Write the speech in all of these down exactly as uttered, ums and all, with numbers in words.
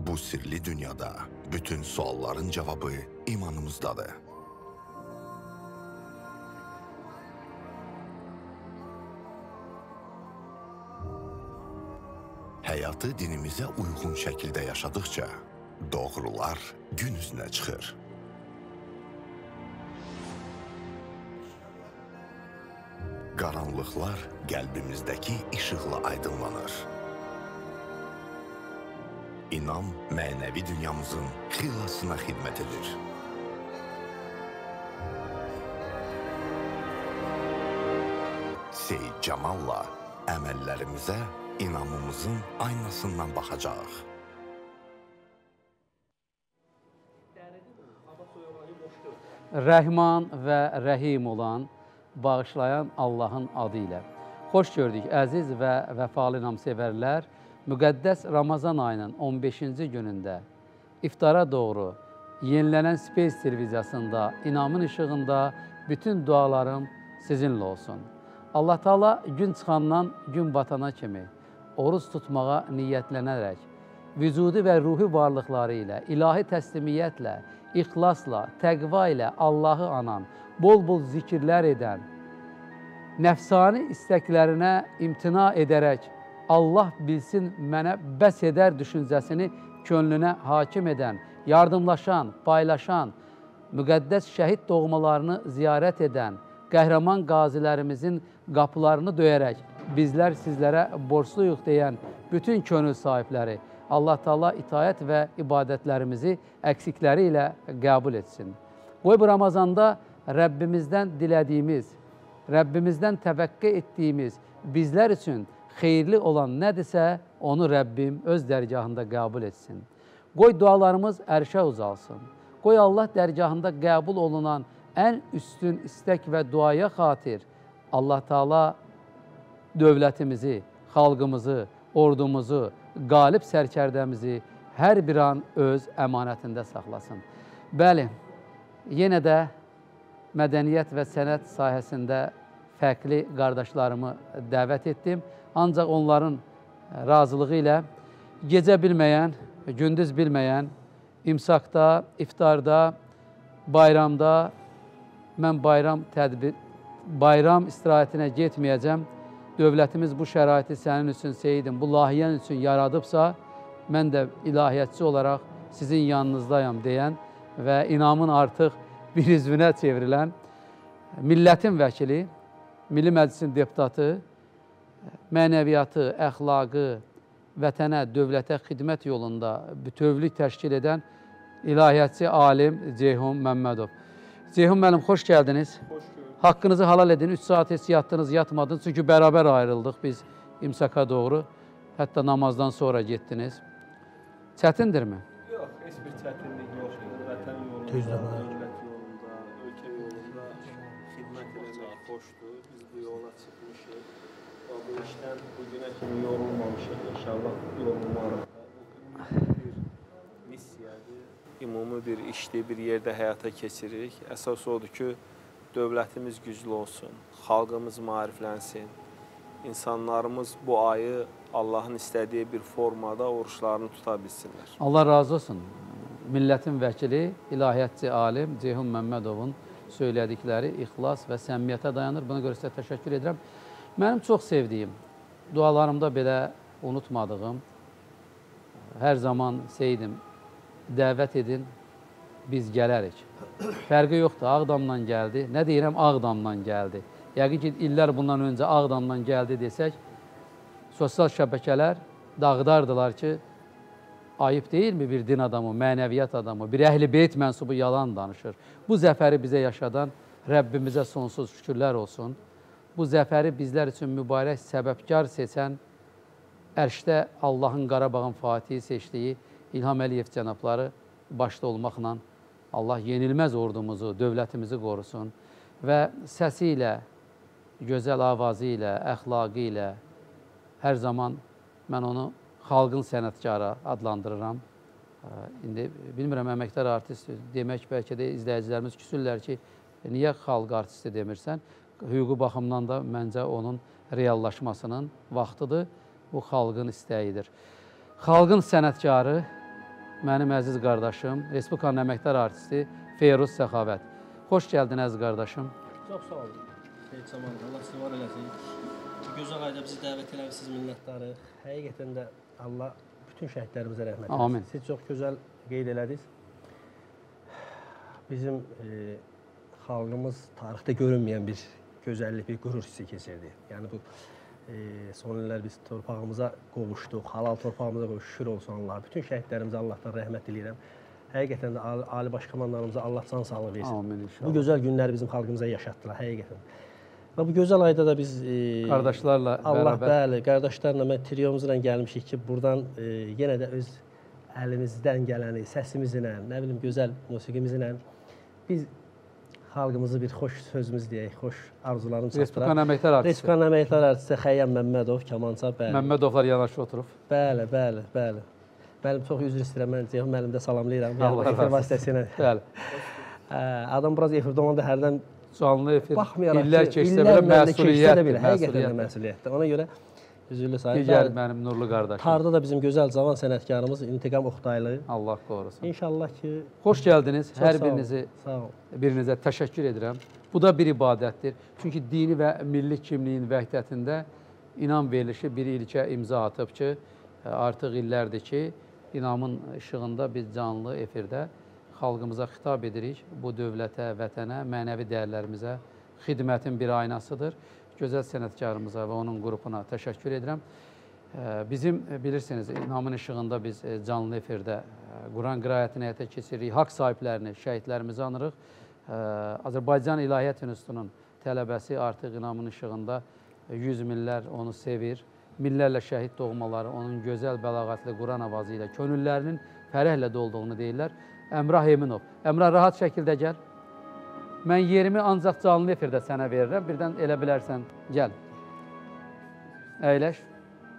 Bu sirli dünyada bütün sualların cevabı imanımızdadır. Hayatı dinimize uygun şekilde yaşadıkça doğrular gün yüzüne çıkır. Qaranlıqlar qəlbimizdəki işıqla aydınlanır. İnam mənəvi dünyamızın xilasına xidmət edir. Seyid Camalla əməllərimizə inamımızın aynasından baxacaq. Rəhman və Rəhim olan, bağışlayan Allahın adı ilə. Xoş gördük, əziz və vəfalı namsevərlər. Müqəddəs Ramazan ayının on beşinci günündə iftara doğru yenilənən Space televiziyasında, inamın işığında bütün dualarım sizinlə olsun. Allah Teala gün çıxandan gün batana kimi oruç tutmağa niyyətlənərək, vücudu və ruhi varlıqları ilə, ilahi təslimiyyətlə, ixlasla, təqva ilə Allahı anan, bol-bol zikirlər edən, nəfsani istəklərinə imtina edərək, Allah bilsin mənə bəs edər düşüncəsini könlünə hakim edən, yardımlaşan, paylaşan, müqəddəs şəhid doğmalarını ziyarət edən, qəhrəman qazilərimizin qapılarını döyərək, bizlər sizlərə borcluyuq deyən bütün könül sahibləri, Allah Teala itayət və ibadətlərimizi əksikləri ilə qəbul etsin. Qoy bu Ramazanda Rəbbimizdən dilədiyimiz, Rəbbimizdən təvəqqə etdiyimiz, bizlər üçün xeyirli olan nədirsə, onu Rəbbim öz dərgahında qəbul etsin. Qoy dualarımız ərşə uzalsın. Qoy Allah dərgahında qəbul olunan ən üstün istək və duaya xatir Allah Teala dövlətimizi, xalqımızı, ordumuzu, qalib sərkərdəmizi hər bir an öz əmanətində saxlasın. Bəli, yenə də mədəniyyət və sənət sahəsində fərqli qardaşlarımı dəvət etdim. Ancaq onların razılığı ilə gecə bilməyən, gündüz bilməyən, imsakda, iftarda, bayramda mən bayram tədbir, bayram istirahətinə getməyəcəm. Dövlətimiz bu şəraiti sənin üçün, Seyidim, bu lahiyyən üçün yaradıbsa, mən də ilahiyyətçi olaraq sizin yanınızdayam deyən və inamın artıq bir üzvünə çevrilən millətin vəkili, Milli Məclisin deputatı, mənəviyyatı, əxlaqı, vətənə, dövlətə xidmət yolunda bütövlük təşkil edən ilahiyyatçı alim Ceyhun Məmmədov. Ceyhun müəllim, xoş gəldiniz. Xoş gördük. Haqqınızı halal edin. üç saat heç yatdınız, yatmadınız. Çünki bərabər ayrıldıq biz imsaka doğru. Hətta namazdan sonra getdiniz. Çətindirmi? Yox, heç bir çətinlik yox. Vətən yolunda, dövlət yolunda, ölkə yolunda xidmət eləmək xoşdur. Biz bu yola çıxmışıq. Bu işdən bugünə kimi yorulmamışıq. İnşallah yorulmarıq. Bu bir missiyadır, ümumi bir işdir, bir yerdə həyata keçiririk. Əsas odur ki, dövlətimiz güclü olsun, xalqımız maariflənsin, insanlarımız bu ayı Allahın istədiyi bir formada oruçlarını tuta bilsinlər. Allah razı olsun. Millətin vəkili, ilahiyyatçı alim Ceyhun Məmmədovun söylədikləri ixlas və səmimiyyətə dayanır. Buna görə sizə təşəkkür edirəm. Mənim çox sevdiyim, dualarımda belə unutmadığım, hər zaman Seyidim, dəvət edin, biz gələrik. Fərqi yoxdur, Ağdamdan gəldi. Nə deyirəm, Ağdamdan gəldi. Yəqin ki, illər bundan öncə Ağdamdan gəldi desək, sosial şəbəkələr dağıdardılar ki, ayıb deyilmi bir din adamı, mənəviyyat adamı, bir əhl-i beyt mənsubu yalan danışır. Bu zəfəri bizə yaşadan Rəbbimizə sonsuz şükürlər olsun. Bu zəfəri bizlər üçün mübarək səbəbkar seçən, ərşdə Allahın Qarabağın Fatihi seçdiyi İlham Əliyev cənabları başda olmaqla Allah yenilməz ordumuzu, dövlətimizi qorusun və səsi ilə, gözəl avazı ilə, əxlaqı ilə hər zaman mən onu xalqın sənətkarı adlandırıram. İndi bilmirəm, əməkdar artist demək bəlkə də izləyicilərimiz küsürlər ki, niyə xalq artisti demirsən? Hüquqi baxımdan da məncə onun reallaşmasının vaxtıdır. Bu xalqın istəyidir. Xalqın sənətkarı, mənim əziz qardaşım, Respublikanın əməkdar artisti Feyruz Səxavət. Xoş gəldin əziz qardaşım. Çox sağ olun. Heç zaman Allah sizi var eləsin. Gözəl ayda bizi dəvət eləmişsiniz minnətdarı. Həqiqətən də Allah bütün şəhidlərimizə rəhmət eləsin. Amin. Siz çox gözəl qeyd elədiniz. Bizim e, xalqımız tarixdə görünməyən bir gözəllik, bir qürur hissi keçirdi. Yəni bu e, son illər biz torpağımıza qovuşduq, halal torpağımıza qovuşduq, şükür olsun Allah. Bütün şəhidlərimizə Allahdan rəhmət diləyirəm. Həqiqətən də Ali, Ali Baş Komandanımıza Allah can sağlığı versin. Amin inşallah. Bu gözəl günləri bizim xalqımıza yaşatdılar, həqiqətən. Və bu gözəl ayda da biz e, qardaşlarla Allah bərabər. Bəli, qardaşlarla mən triyomuzla gəlmişik ki, buradan e, yenə də öz əlimizdən gələni, səsimizlə, nə bilim gözəl musiqimizlə biz xalqımızı bir xoş sözümüz deyək, xoş arzularını çatdıraq. Respublikanın əməkdar artisti. Respublikanın əməkdar artisti Xəyyam Məmmədov, kamança, bəli. Məmmədovlar yanaşı oturub. Bəli, bəli, bəli. Mənim çox üzr istəyirəm, mən Ceyhun müəllim də salamlayıram. Allah razı olsun. Vasitəsilə. Bəli. Adam biraz efirdə olanda hərdən canlı efir, baxmayaraq illər ki, keçsə belə məsuliyyətdir. məsuliyyətdir. Həqiqətən də məsuliyyətdir. Ona görə üzürlü sayın. Digər mənim nurlu qardaşım. Tarda da bizim gözəl cavan sənətkarımız İntiqam Oxtaylı. Allah qorusun. İnşallah ki... Xoş gəldiniz. Çox Hər sağ birinizi sağ olun. birinizə təşəkkür edirəm. Bu da bir ibadətdir. Çünki dini və milli kimliyin vəhdətində inam verilişi bir ilkə imza atıb ki, artıq illərdir ki, inamın işığında biz canlı efirdə xalqımıza xitab edirik. Bu dövlətə, vətənə, mənəvi dəyərlərimizə xidmətin bir aynasıdır. Gözəl sənətkarımıza və onun qrupuna təşəkkür edirəm. Bizim, bilirsiniz, inamın işığında biz canlı efirdə Quran qiraətini həyata keçiririk, haqq sahiblərini, şəhidlərimizi anırıq. Azərbaycan İlahiyyat İnstitutunun tələbəsi artıq inamın işığında yüz minlər onu sevir. Minlərlə şəhid doğmaları onun gözəl bəlağətli Quran avazı ilə könüllərinin fərəhlə dolduğunu deyirlər. Əmrah Eminov. Əmrah, rahat şəkildə gəl. Mən yerimi ancaq canlı efirdə sənə verirəm. Birdən elə bilərsən, gəl. Əyləş.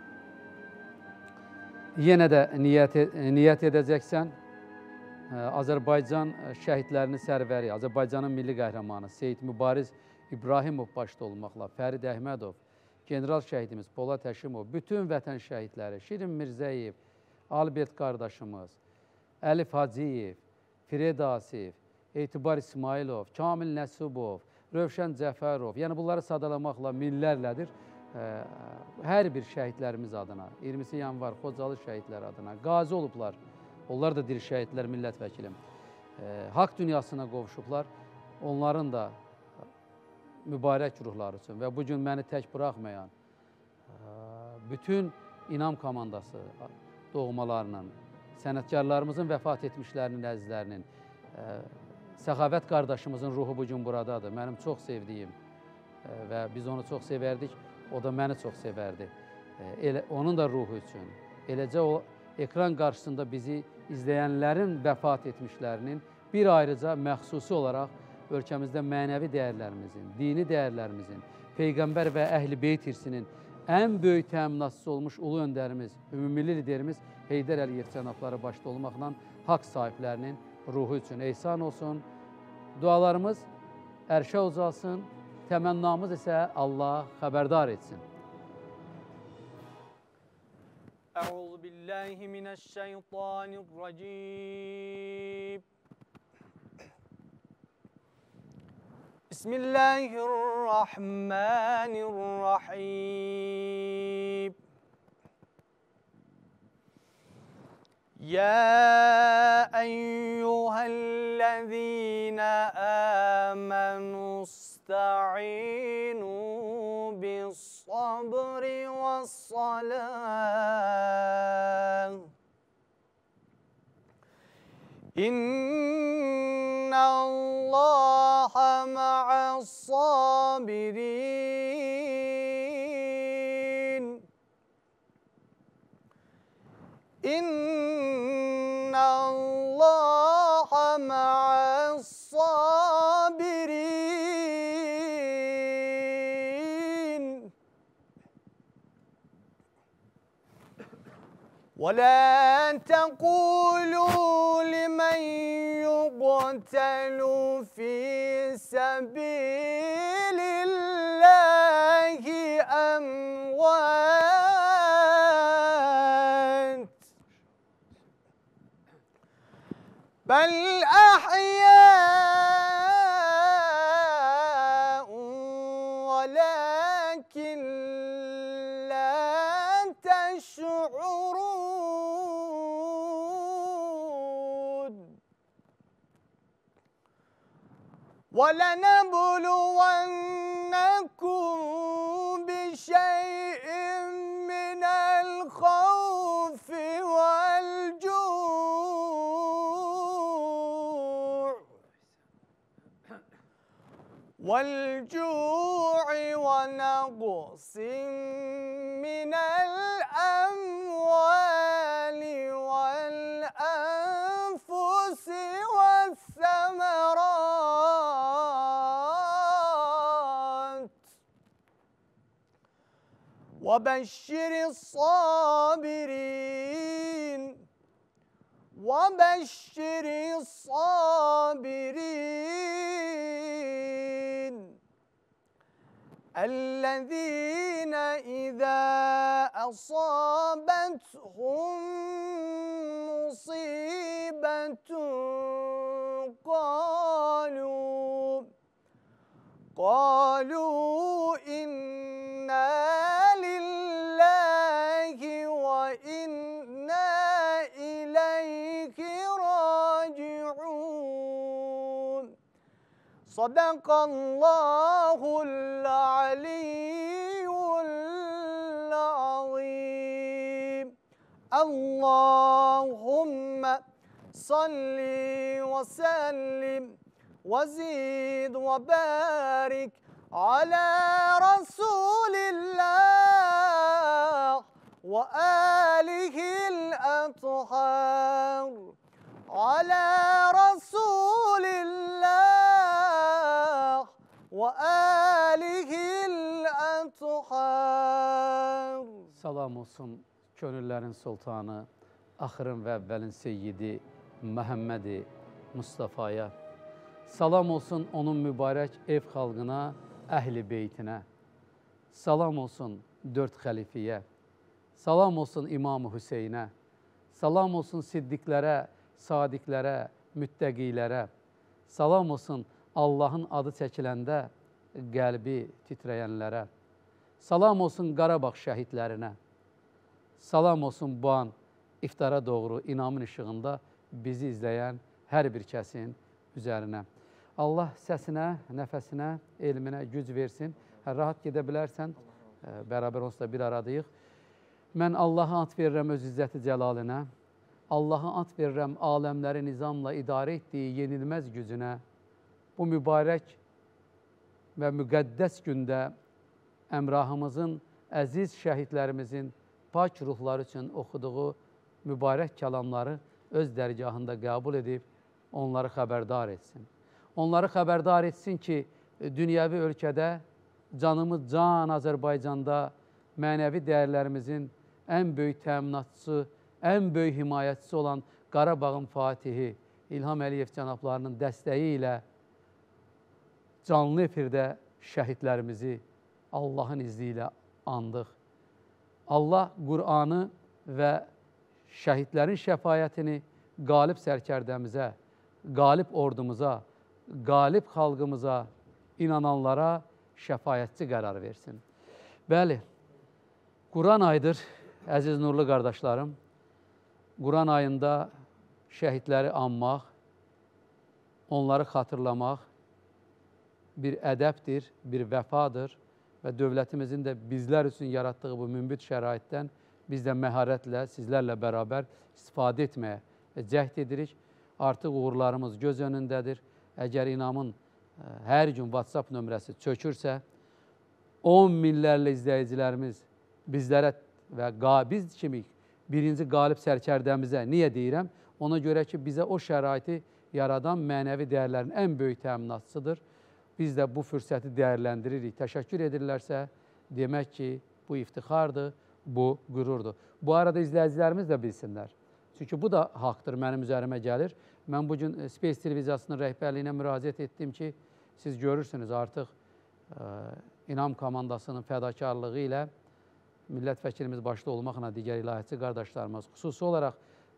Yenə də niyyət, niyyət edəcəksən. Azərbaycan şəhidlərinin sərvəri, Azərbaycanın milli qəhrəmanı Seyid Mübariz İbrahimov başda olmaqla, Fərid Əhmədov, general şəhidimiz Polad Həşimov, bütün vətən şəhidləri, Şirin Mirzəyev, Albert qardaşımız, Əlif Hacıyev, Fired Asif, Etibar İsmailov, Kamil Nəsibov, Rövşən Cəfərov, yəni bunları sadalamaqla minlərlədir. Hər bir şəhidlərimiz adına, iyirmisi yanvar Xocalı şəhidləri adına, qazi olublar, onlar da diri şəhidlər, millət vəkilim, haqq dünyasına qovuşublar, onların da mübarək ruhları üçün və bugün məni tək buraxmayan bütün inam komandası doğmalarının, sənətkarlarımızın vəfat etmişlərinin, əzizlərinin, Səxavət qardaşımızın ruhu bugün buradadır. Mənim çox sevdiyim və biz onu çox sevərdik, o da məni çox sevərdi. Elə, onun da ruhu üçün. Eləcə o ekran qarşısında bizi izləyənlərin vəfat etmişlərinin bir ayrıca məxsusi olaraq ölkəmizdə mənəvi dəyərlərimizin, dini dəyərlərimizin, Peyğəmbər və Əhl-i Beyt irsinin ən böyük təminatçısı olmuş ulu öndərimiz, ümumilli liderimiz Heydər Əliyev cənabları başda olmaqla haqq sahiblərinin ruhu üçün ehsan olsun. Dualarımız ərşə ucalsın, təmənnamız isə Allah xəbərdar etsin. Əuzu billahi minəşşeytanirracim. Bismillahirrahmanirrahim. Ya eyyühellezine amenu ista'inu bis-sabri was-salah. İnna Allaha ma'as-sabirin. İnna Allaha ma'as-sabirin. ولا تقولوا لمن يقتل في سبيل الله أموات بل أحياء ولكن لا تشعرون ولنبلونكم بشيء من الخوف والجوع والجوع ونقص من الأموال والأنفس والثمرات وبشر الصابرين وبشر الصابرين الذين إذا أصابتهم مصيبة قالوا قالوا إنا لله وإنا إليه راجعون صدق الله العلي العظيم اللهم صل وسلم وزيد وبارك على رسول الله وآله الأطهار على رسول الله وآله الأطهار. Salam olsun könüllərin sultanı, axırın və əvvəlin seyyidi Məhəmmədi Mustafaya. Salam olsun onun mübarək ev xalqına, əhl-i beytinə. Salam olsun dörd xəlifiyə. Salam olsun İmam-ı Hüseynə. Salam olsun siddiqlərə, sadiqlərə, müttəqilərə. Salam olsun Allahın adı çəkiləndə qəlbi titrəyənlərə. Salam olsun Qarabağ şəhidlərinə. Salam olsun bu an iftara doğru inamın işığında bizi izləyən hər bir kəsin üzərinə. Allah səsinə, nəfəsinə, elminə güc versin. Rahat gedə bilərsən, bərabər onsuz da bir aradayıq. Mən Allaha ant verirəm öz izzəti cəlalinə. Allaha ant verirəm aləmləri nizamla idarə etdiyi yenilməz gücünə. Bu mübarək və müqəddəs gündə əmrahımızın, əziz şəhidlərimizin pak ruhları üçün oxuduğu mübarək kəlamları öz dərgahında qəbul edib onları xəbərdar etsin. Onları xəbərdar etsin ki, dünyəvi ölkədə, canımız can Azərbaycanda mənəvi dəyərlərimizin ən böyük təminatçısı, ən böyük himayətçisi olan Qarabağın Fatihi İlham Əliyev cənablarının dəstəyi ilə canlı efirdə şəhidlərimizi Allahın izni ilə andıq. Allah Qur'anı və şəhidlərin şəfayətini qalib sərkərdəmizə, qalib ordumuza, qalib xalqımıza, inananlara şəfayətçi qərar versin. Bəli, Quran ayıdır, əziz nurlu qardaşlarım. Quran ayında şəhidləri anmaq, onları xatırlamaq bir ədəbdir, bir vəfadır və dövlətimizin də bizlər üçün yaratdığı bu münbit şəraitdən biz də məharətlə, sizlərlə bərabər istifadə etməyə cəhd edirik. Artıq uğurlarımız göz önündədir. Əgər inamın hər gün WhatsApp nömrəsi çökürsə, on minlərlə izləyicilərimiz bizlərə və biz kimi birinci qalib sərkərdəmizə niyə deyirəm? Ona görə ki, bizə o şəraiti yaradan mənəvi dəyərlərin ən böyük təminatçısıdır. Biz də bu fürsəti dəyərləndiririk. Təşəkkür edirlərsə, demək ki, bu iftixardır, bu qürurdur. Bu arada izləyicilərimiz də bilsinlər. Çünki bu da haqdır, mənim üzərimə gəlir. Mən bugün Space televiziyasının rəhbərliyinə müraciət etdim ki, siz görürsünüz artıq ə, İnam komandasının fədakarlığı ilə millət vəkilimiz başda olmaqla digər ilahiyyatçı qardaşlarımız, xüsusi olaraq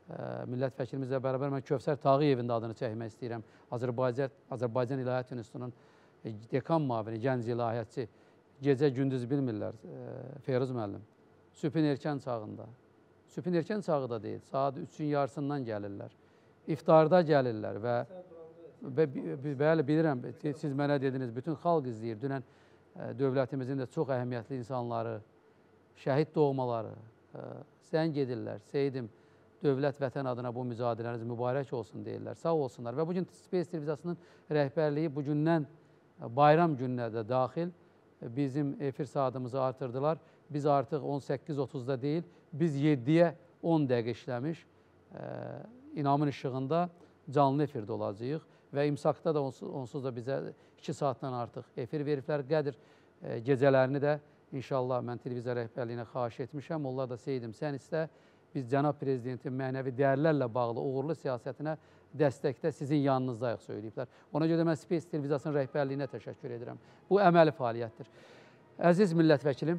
millət vəkilimizlə bərabər mən Kövsər Tağıyevin də adını çəkmək istəyirəm. Azərbaycan, Azərbaycan İlahiyyat İnstitutunun dekan müavini, gənc ilahiyyatçı, gecə gündüz bilmirlər, Feyruz müəllim. Sübhin erkən çağında, sübhin erkən çağı da deyil, saat üçün yarısından gəlirlər. İftarda gəlirlər və, və bəli, bilirəm, siz mənə dediniz, bütün xalq izləyir. Dünən dövlətimizin də çox əhəmiyyətli insanları, şəhid doğmaları, sən gedirlər, Seyidim, dövlət vətən adına bu mücadiləniz mübarək olsun deyirlər, sağ olsunlar. Və bugün Space televiziyasının rəhbərliyi bugündən bayram gününə də daxil bizim efir saatımızı artırdılar. Biz artıq on səkkiz otuzda deyil, biz yeddiyə on dəqiqə işləmiş İnamın işığında canlı efirdə olacağıq və İmsakda da onsuz, onsuz da bizə iki saatdan artıq efir veriblər. Qədir gecələrini də inşallah mən televiziya rəhbərliyinə xahiş etmişəm. Onlar da Seyidim, sən istə, biz cənab prezidentin mənəvi dəyərlərlə bağlı uğurlu siyasətinə dəstəkdə sizin yanınızdayıq söyləyiblər. Ona görə mən Space televiziyasının rəhbərliyinə təşəkkür edirəm. Bu əməli fəaliyyətdir. Əziz millət vəkilim,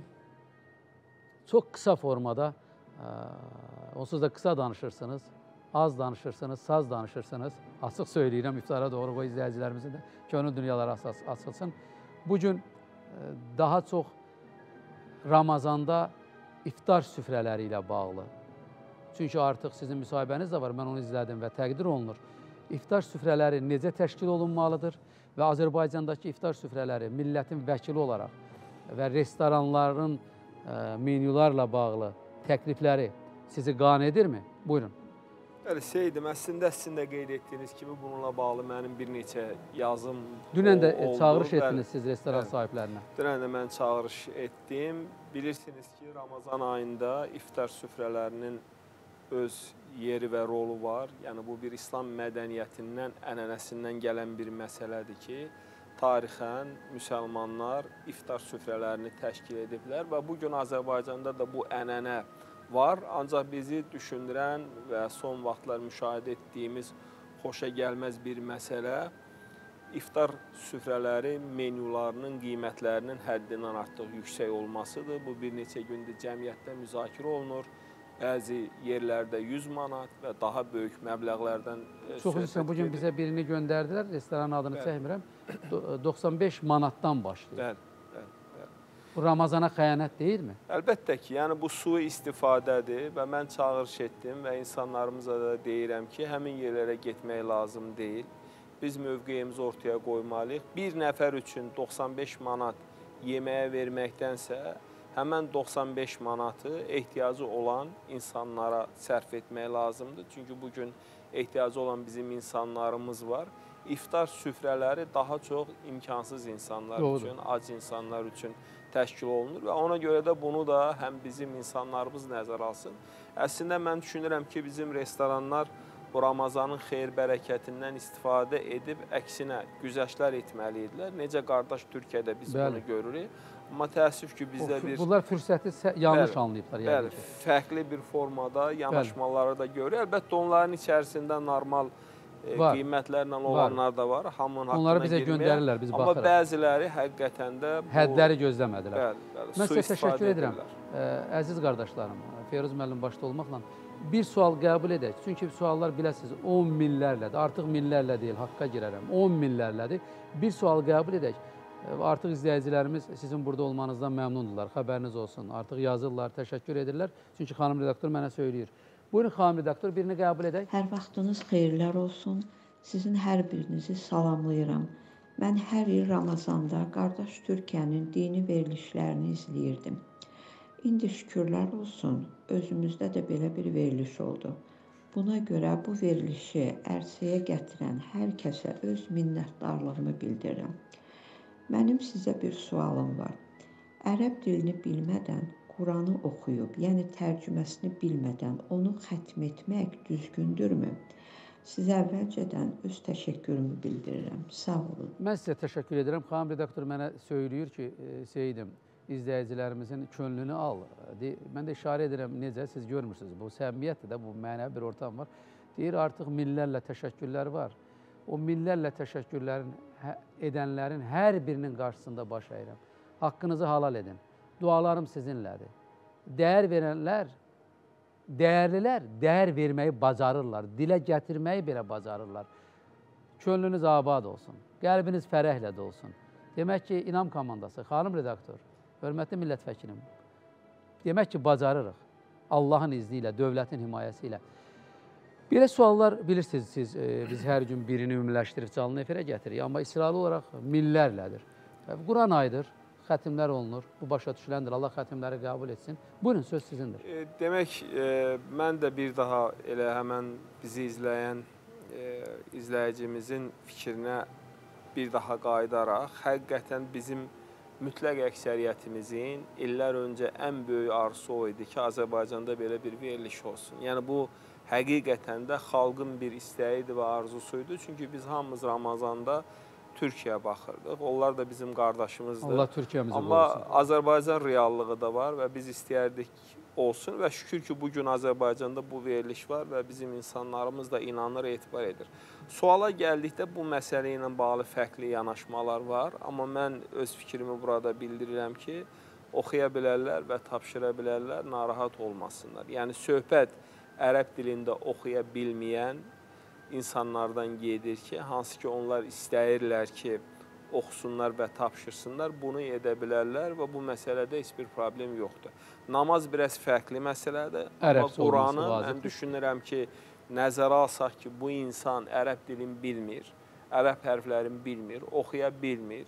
çox qısa formada, onsuz da qısa danışırsınız, az danışırsınız, saz danışırsınız. Açıq söyləyirəm, iftara doğru qoy izləyicilərimizin də könül dünyaları açılsın. Bugün daha çox Ramazanda iftar süfrələri ilə bağlı. Çünki artıq sizin müsahibəniz də var, mən onu izlədim və təqdir olunur. İftar süfrələri necə təşkil olunmalıdır və Azərbaycandakı iftar süfrələri millətin vəkili olaraq və restoranların menyularla bağlı təklifləri sizi qane edirmi? Buyurun. Bəli, Seyidim, əslində sizin də qeyd etdiyiniz kimi bununla bağlı mənim bir neçə yazım oldu. Dünən də çağırış etdiniz siz restoran sahiblərinə. Dünən də mən çağırış etdim. Bilirsiniz ki, Ramazan ayında iftar süfrələrinin öz yeri və rolu var. Yəni, bu bir İslam mədəniyyətindən, ənənəsindən gələn bir məsələdir ki, tarixən müsəlmanlar iftar süfrələrini təşkil ediblər və bugün Azərbaycanda da bu ənənə var. Ancaq bizi düşündürən və son vaxtlar müşahidə etdiyimiz xoşa gəlməz bir məsələ iftar süfrələri menyularının qiymətlərinin həddindən artıq yüksək olmasıdır. Bu bir neçə gündür cəmiyyətdə müzakirə olunur. Bəzi yerlərdə yüz manat və daha böyük məbləğlərdən çox üzrə bugün bizə birini göndərdilər, restoranın adını çəkmirəm, doxsan beş manatdan başlayır. Bəli, bəli. Bu Ramazana xəyanət deyilmi? Əlbəttə ki, yəni bu sui istifadədir və mən çağırış etdim və insanlarımıza da deyirəm ki, həmin yerlərə getmək lazım deyil. Biz mövqeyimizi ortaya qoymalıyıq. Bir nəfər üçün doxsan beş manat yeməyə verməkdənsə, həmən doxsan beş manatı ehtiyacı olan insanlara sərf etmək lazımdır. Çünki bugün ehtiyacı olan bizim insanlarımız var. İftar süfrələri daha çox imkansız insanlar Doğru. üçün, ac insanlar üçün təşkil olunur və ona görə də bunu da həm bizim insanlarımız nəzər alsın. Əslində mən düşünürəm ki, bizim restoranlar bu Ramazanın xeyir-bərəkətindən istifadə edib əksinə güzəştlər etməlidirlər. Necə qardaş Türkiyədə biz Bəli. bunu görürük. Amma təəssüf ki, bizdə bir... Bunlar fürsəti yanlış bəli, anlayıblar. Bəli, yəni fərqli bir formada yanaşmaları da görür. Əlbəttə, onların içərisində normal e, qiymətlərlə olanlar var. da var. Hamının haqqına Onları bizə girməyək. göndərirlər, biz baxırıq. Amma bəziləri həqiqətən də... Bu, Həddləri gözləmədilər. Bəli, bəli, mən sizə təşəkkür edirəm. Ə, əziz qardaşlarım, Feyruz müəllim başda olmaqla bir sual qəbul edək. Çünki suallar biləsiniz, on minlərlədir. Artıq minlərlə deyil, haqqa girərəm. on minlərlədir. Bir sual qəbul edək. Artıq izləyicilərimiz sizin burada olmanızdan məmnundurlar, xəbəriniz olsun. Artıq yazırlar, təşəkkür edirlər. Çünki xanım redaktor mənə söyləyir. Buyurun, xanım redaktor, birini qəbul edək. Hər vaxtınız xeyirlər olsun. Sizin hər birinizi salamlayıram. Mən hər il Ramazanda qardaş Türkiyənin dini verilişlərini izləyirdim. İndi şükürlər olsun, özümüzdə də belə bir veriliş oldu. Buna görə bu verilişi ərsəyə gətirən hər kəsə öz minnətdarlığımı bildirirəm. Mənim sizə bir sualım var. Ərəb dilini bilmədən Quranı oxuyub, yəni tərcüməsini bilmədən onu xətm etmək düzgündürmü? Sizə əvvəlcədən öz təşəkkürümü bildirirəm. Sağ olun. Mən sizə təşəkkür edirəm. Xanım redaktor mənə söyləyir ki, Seyidim, izləyicilərimizin könlünü al. Mən də işarə edirəm, necə, siz görmürsünüz. Bu səmimiyyətdir də, bu mənəvi bir ortam var. Deyir, artıq minlərlə təşəkkürlər var. O minlərlə təşəkkürlərin edənlərin hər birinin qarşısında baş əyirəm. Haqqınızı halal edin. Dualarım sizinlədir. Dəyər verənlər dəyərlilər dəyər verməyi bacarırlar, dilə gətirməyi belə bacarırlar. Könlünüz abad olsun, qəlbiniz fərəhlə dolsun. Demək ki, İnam komandası, xanım redaktor, hörmətli millət vəkilim, demək ki, bacarırıq Allahın izni ilə, dövlətin himayəsi ilə. Belə suallar bilirsiniz siz, e, biz hər gün birini ümumiləşdirib canlı efirə gətiririk, amma İsrail olaraq millərlədir. Quran ayıdır, xətimlər olunur, bu başa düşüləndir, Allah xətimləri qəbul etsin. Buyurun, söz sizindir. E, demək, e, mən də bir daha elə həmən bizi izləyən e, izləyicimizin fikrinə bir daha qayıdaraq, həqiqətən bizim mütləq əksəriyyətimizin illər öncə ən böyük arzusu o idi ki, Azərbaycanda belə bir veriliş olsun. Yəni bu, həqiqətən də xalqın bir istəyidir və arzusuydu. Çünki biz hamımız Ramazanda Türkiyəyə baxırdıq. Onlar da bizim qardaşımızdır. Allah Türkiyəmizi qorusun. Amma Azərbaycan reallığı da var və biz istəyərdik olsun və şükür ki, bugün Azərbaycanda bu veriliş var və bizim insanlarımız da inanır, etibar edir. Suala gəldikdə bu məsələ ilə bağlı fərqli yanaşmalar var. Amma mən öz fikrimi burada bildirirəm ki, oxuya bilərlər və tapşıra bilərlər, narahat olmasınlar. Yəni, söhbət ərəb dilində oxuya bilməyən insanlardan gedir ki, hansı ki onlar istəyirlər ki, oxusunlar və tapşırsınlar, bunu edə bilərlər və bu məsələdə heç bir problem yoxdur. Namaz biraz fərqli məsələdir, amma Quranı mən düşünürəm ki, nəzərə alsaq ki, bu insan ərəb dilini bilmir, ərəb hərflərini bilmir, oxuya bilmir,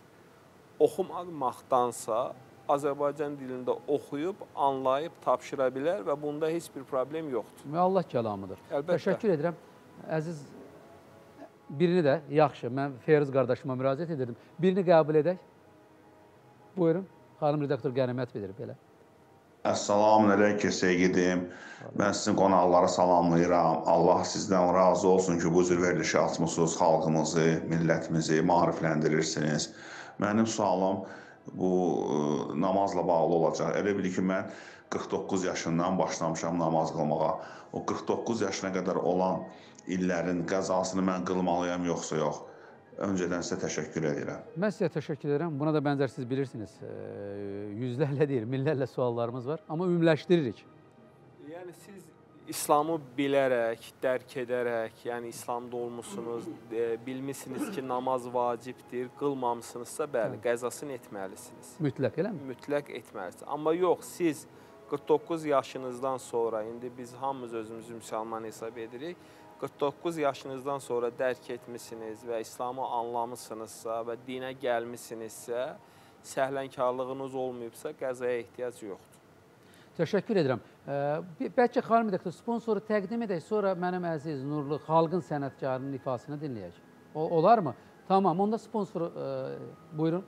oxumaqdansa Azərbaycan dilində oxuyub, anlayıb, tapşıra bilər və bunda heç bir problem yoxdur. Və Allah kəlamıdır. Əlbəttə. Təşəkkür edirəm. Əziz, birini də, yaxşı, mən Feyruz qardaşıma müraciət edirdim. Birini qəbul edək. Buyurun, xanım redaktor qənimət bilir belə. Əssalamun aleyküm, sevgilim. Mən sizin qonaqları salamlayıram. Allah sizdən razı olsun ki, bu cür verilişi açmışsınız, xalqımızı, millətimizi maarifləndirirsiniz. Mənim sualım bu namazla bağlı olacaq. Elə bilir ki, mən qırx doqquz yaşından başlamışam namaz qılmağa. O qırx doqquz yaşına qədər olan illərin qəzasını mən qılmalıyam, yoxsa yox. Öncədən sizə təşəkkür edirəm. Mən sizə təşəkkür edirəm. Buna da bənzər siz bilirsiniz. Yüzlərlə deyil, minlərlə suallarımız var. Amma ümumiləşdiririk. Yəni, siz İslamı bilərək, dərk edərək, yəni İslamda olmuşsunuz, e, bilmişsiniz ki, namaz vacibdir, qılmamısınızsa, bəli, qəzasını etməlisiniz. Mütləq, eləmi? Mütləq etməlisiniz. Amma yox, siz qırx doqquz yaşınızdan sonra, indi biz hamımız özümüzü müsəlman hesab edirik, qırx doqquz yaşınızdan sonra dərk etmişsiniz və İslamı anlamışsınızsa və dinə gəlmişsinizsə, səhlənkarlığınız olmayıbsa, qəzaya ehtiyac yoxdur. Təşəkkür edirəm. Bəlkə xanım redaktor sponsoru təqdim edək, sonra mənim əziz, nurlu, xalqın sənətkarının ifasını dinləyək. O, olar mı? Tamam, onda sponsoru e, buyurun.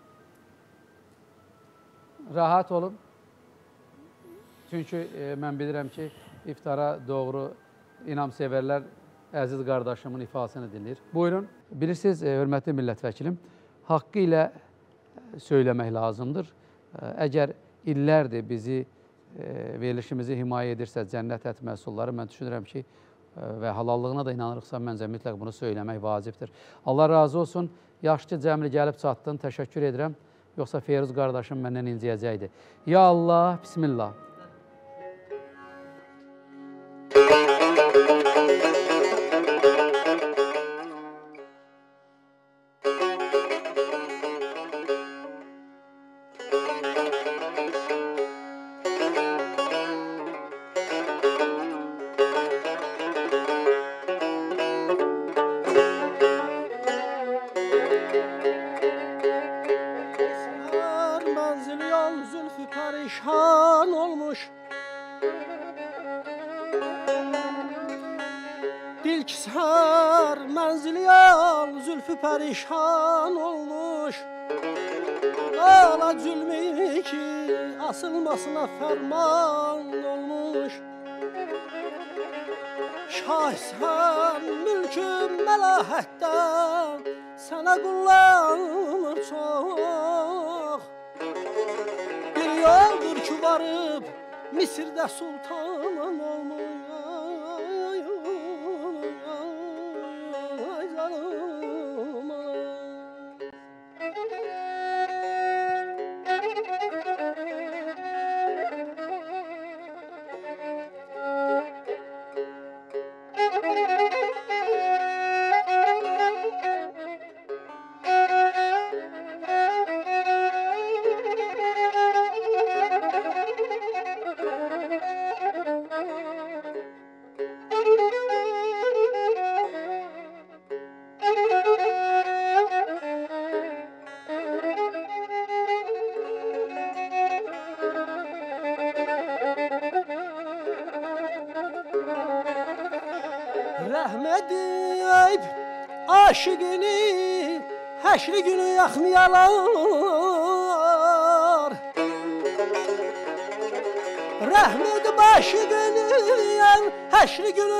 Rahat olun. Çünki e, mən bilirəm ki, iftara doğru inamsevərlər əziz qardaşımın ifasını dinləyir. Buyurun. Bilirsiniz, e, hörmətli millət vəkilim, haqqı ilə söyləmək lazımdır. E, əgər illərdir bizi verilişimizi himayə edirsə cənnət ət məhsulları, mən düşünürəm ki, və halallığına da inanırıqsa, məncə mütləq bunu söyləmək vacibdir. Allah razı olsun, yaxşı ki, cəmli gəlib çatdın, təşəkkür edirəm. Yoxsa Feyruz qardaşım məndən inciyəcəkdi. Ya Allah, bismillah. Perişan olmuş, ağla zülmü ki asılmasına ferman olmuş. Şahsen mülküm məlahətdən sənə qullanır çox. Bir yoldur ki varıb Misirdə sultan olmuş. rəhm edib aşıqini həşri günü yaxmayalar. Rəhm edib aşıqini həşri günü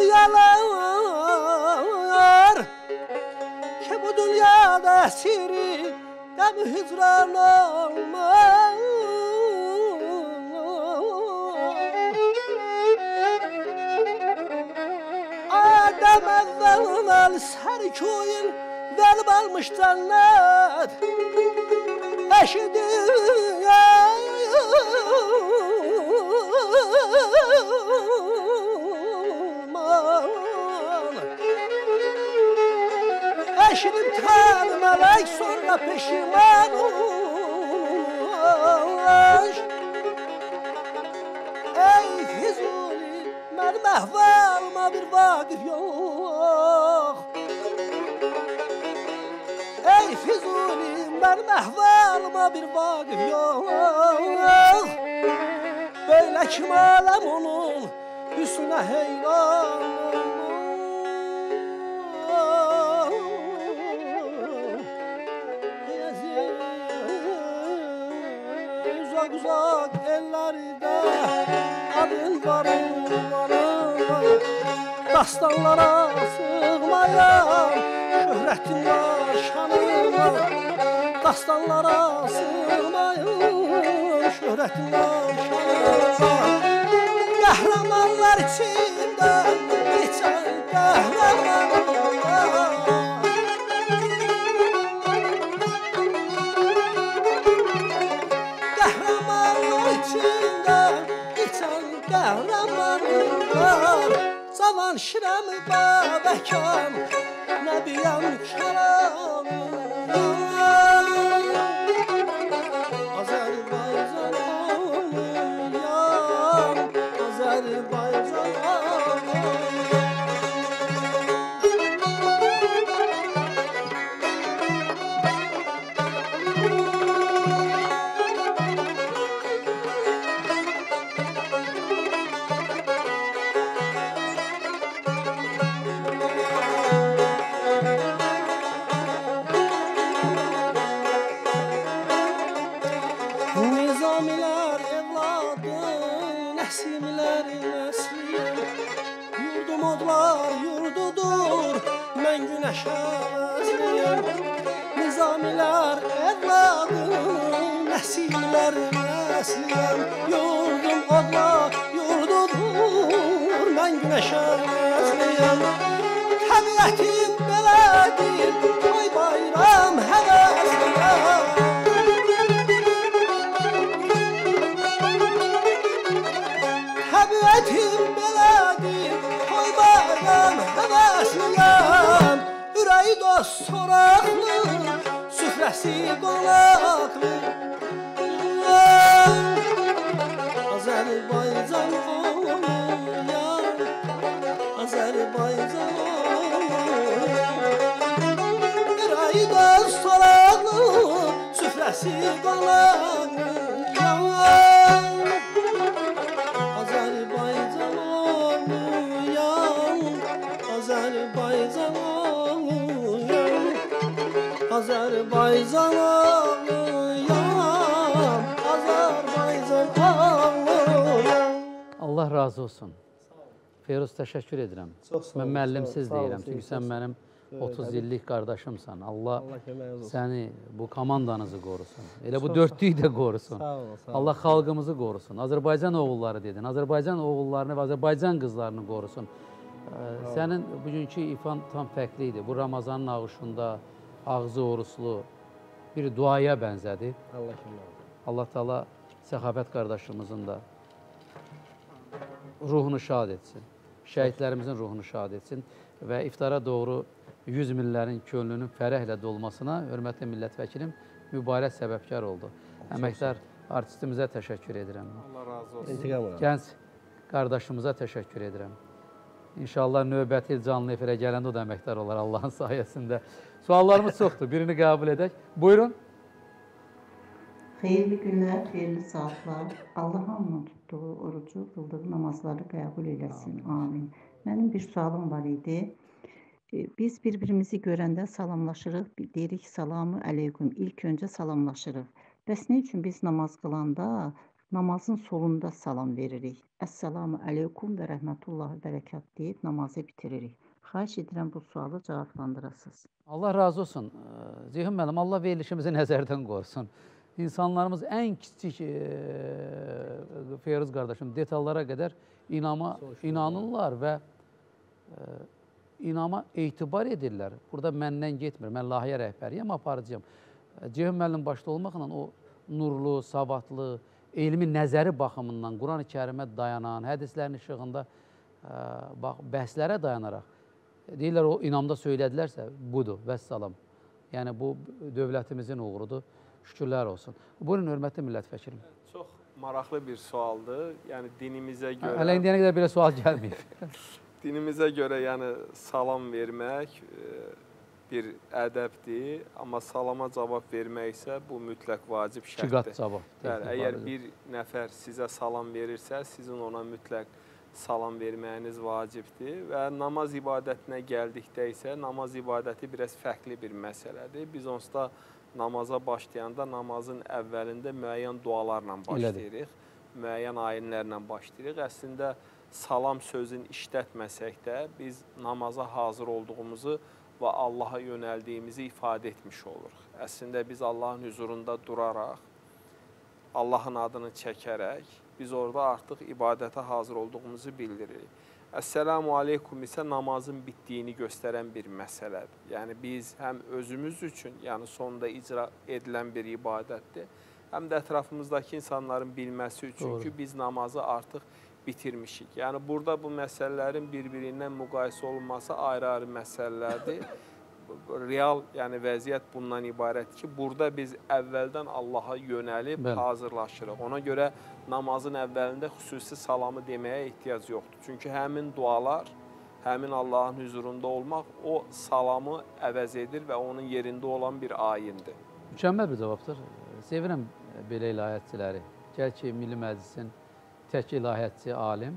yaxmayalar. Ki bu dünyada əsiri qəm hicran olmaz. Adəm əvvəl sərkoyun verib almış cənnət. Eşidir Eşidib tanımarak sonra peşiman olmuş. Ey Füzuli, mənim əhvalıma bir vaqif yox. Ey Füzuli, mənim əhvalıma bir vaqif yox. Böyle kim aləm onun hüsnə heyran uzak uzak ellerde adın varım varım. Dastanlara sığmayan şöhretin var şanım var. Dastanlara sığmayan şöhretin var şanım var. Kahramanlar içinde geçen kahramanlar. Kahramanlar Cavan şirəmi babəkam Nəbiyəm kəlamı Azərbaycan oluyam Azərbaycan Nizamiler evladım, nesimler nesliyem. Yurdum odla, yurdudur, ben güneşe nesliyem. Tabiatim belədir, toy bayram həvəsliyem. Tabiatim belədir, toy bayram həvəsliyem. Ürəyi dost soraqlı, süfrəsi qonaqlı. Azərbaycan oluyam, Azərbaycan oluyam. Ürəyi dost soraqlı, süfrəsi qonaqlı. Azərbaycan oluyam, Azərbaycan oluyam. Azərbaycan oluyam, Azərbaycan oluyam. Allah razı olsun. Feyruz, təşəkkür edirəm. Çox sağ ol. Mən müəllimsiz Sağ ol, deyirəm, sağ ol, çünki sağ ol. sən mənim otuz illik qardaşımsan. Allah, Allah köməyiniz olsun. səni, bu komandanızı qorusun. Elə bu dörtlüyü də qorusun. Sağ ol, sağ ol. Allah xalqımızı qorusun. Azərbaycan oğulları dedin. Azərbaycan oğullarını və Azərbaycan qızlarını qorusun. Sənin bugünkü ifan tam fərqli idi. Bu Ramazanın ağışında ağzı oruslu bir duaya bənzədi. Allah köməyiniz. Allah Teala Səxavət qardaşımızın da ruhunu şad etsin. Şəhidlərimizin ruhunu şad etsin və iftara doğru yüz minlərin könlünün fərəhlə dolmasına hörmətli millət vəkilim mübarək səbəbkar oldu. Əməkdar artistimizə təşəkkür edirəm. Allah razı olsun. İntiqam alın. Gənc qardaşımıza təşəkkür edirəm. İnşallah növbəti il canlı efirə gələndə o da əməkdar olar Allahın sayəsində. Suallarımız çoxdur. Birini qəbul edək. Buyurun. Xeyirli günlər, xeyirli saatlar. Allah hamının tutduğu orucu, qıldığı namazları qəbul eləsin. Amin. Mənim bir sualım var idi. E, Biz bir-birimizi görəndə salamlaşırıq, bir- deyirik salamı əleykum. İlk öncə salamlaşırıq. Bəs nə üçün biz namaz qılanda namazın solunda salam veririk? Əssalamu əleykum və rəhmətullahi bərəkat deyib namazı bitiririk. Xahiş edirəm bu sualı cavablandırasınız. Allah razı olsun. Ee, Ceyhun müəllim, Allah verilişimizi nəzərdən qorusun. İnsanlarımız ən kiçik e, Feyruz qardaşım detallara qədər inama inanırlar və e, inama etibar edirlər. Burada məndən getmir. Mən layihə rəhbəriyəm, aparıcıyam. Ceyhun müəllim başda olmaqla o nurlu, savadlı, elmi nəzəri baxımından Quran-ı Kərimə dayanan, hədislərin işığında e, bax, bəhslərə dayanaraq deyirlər, o inamda söylədilərsə, budur, vəssalam. Yəni, bu dövlətimizin uğrudur, şükürlər olsun. Buyurun, hörmətli millət vəkilim. Çox maraqlı bir sualdır. Yəni, dinimizə görə... Hələ indiyənə qədər belə sual gəlməyib. Dinimizə görə, yəni, salam vermək bir ədəbdir, amma salama cavab vermək isə bu mütləq vacib şərtdir. İki qat cavab. Bəli, əgər bir nəfər sizə salam verirsə, sizin ona mütləq salam verməyiniz vacibdir və namaz ibadətinə gəldikdə isə namaz ibadəti biraz fərqli bir məsələdir. Biz onsuz da namaza başlayanda namazın əvvəlində müəyyən dualarla başlayırıq, müəyyən ayinlərlə başlayırıq. Əslində salam sözünü işlətməsək də biz namaza hazır olduğumuzu və Allaha yönəldiyimizi ifadə etmiş oluruq. Əslində biz Allahın huzurunda duraraq, Allahın adını çəkərək, biz orada artıq ibadətə hazır olduğumuzu bildiririk. Əssəlamu aleykum isə namazın bitdiyini göstərən bir məsələdir. Yəni, biz həm özümüz üçün, yəni sonunda icra edilən bir ibadətdir, həm də ətrafımızdakı insanların bilməsi üçün Doğru. ki, biz namazı artıq bitirmişik. Yəni, burada bu məsələlərin bir-birindən müqayisə olunması ayrı-ayrı məsələlərdir. Real, yəni vəziyyət bundan ibarət ki, burada biz əvvəldən Allaha yönəlib Bəli. hazırlaşırıq. Ona görə namazın əvvəlində xüsusi salamı deməyə ehtiyac yoxdur. Çünki həmin dualar, həmin Allahın huzurunda olmaq o salamı əvəz edir və onun yerində olan bir ayindir. Mükəmməl bir cavabdır. Sevirəm belə ilahiyyatçiləri. Gəl ki, Milli Məclisin tək ilahiyyatçı alim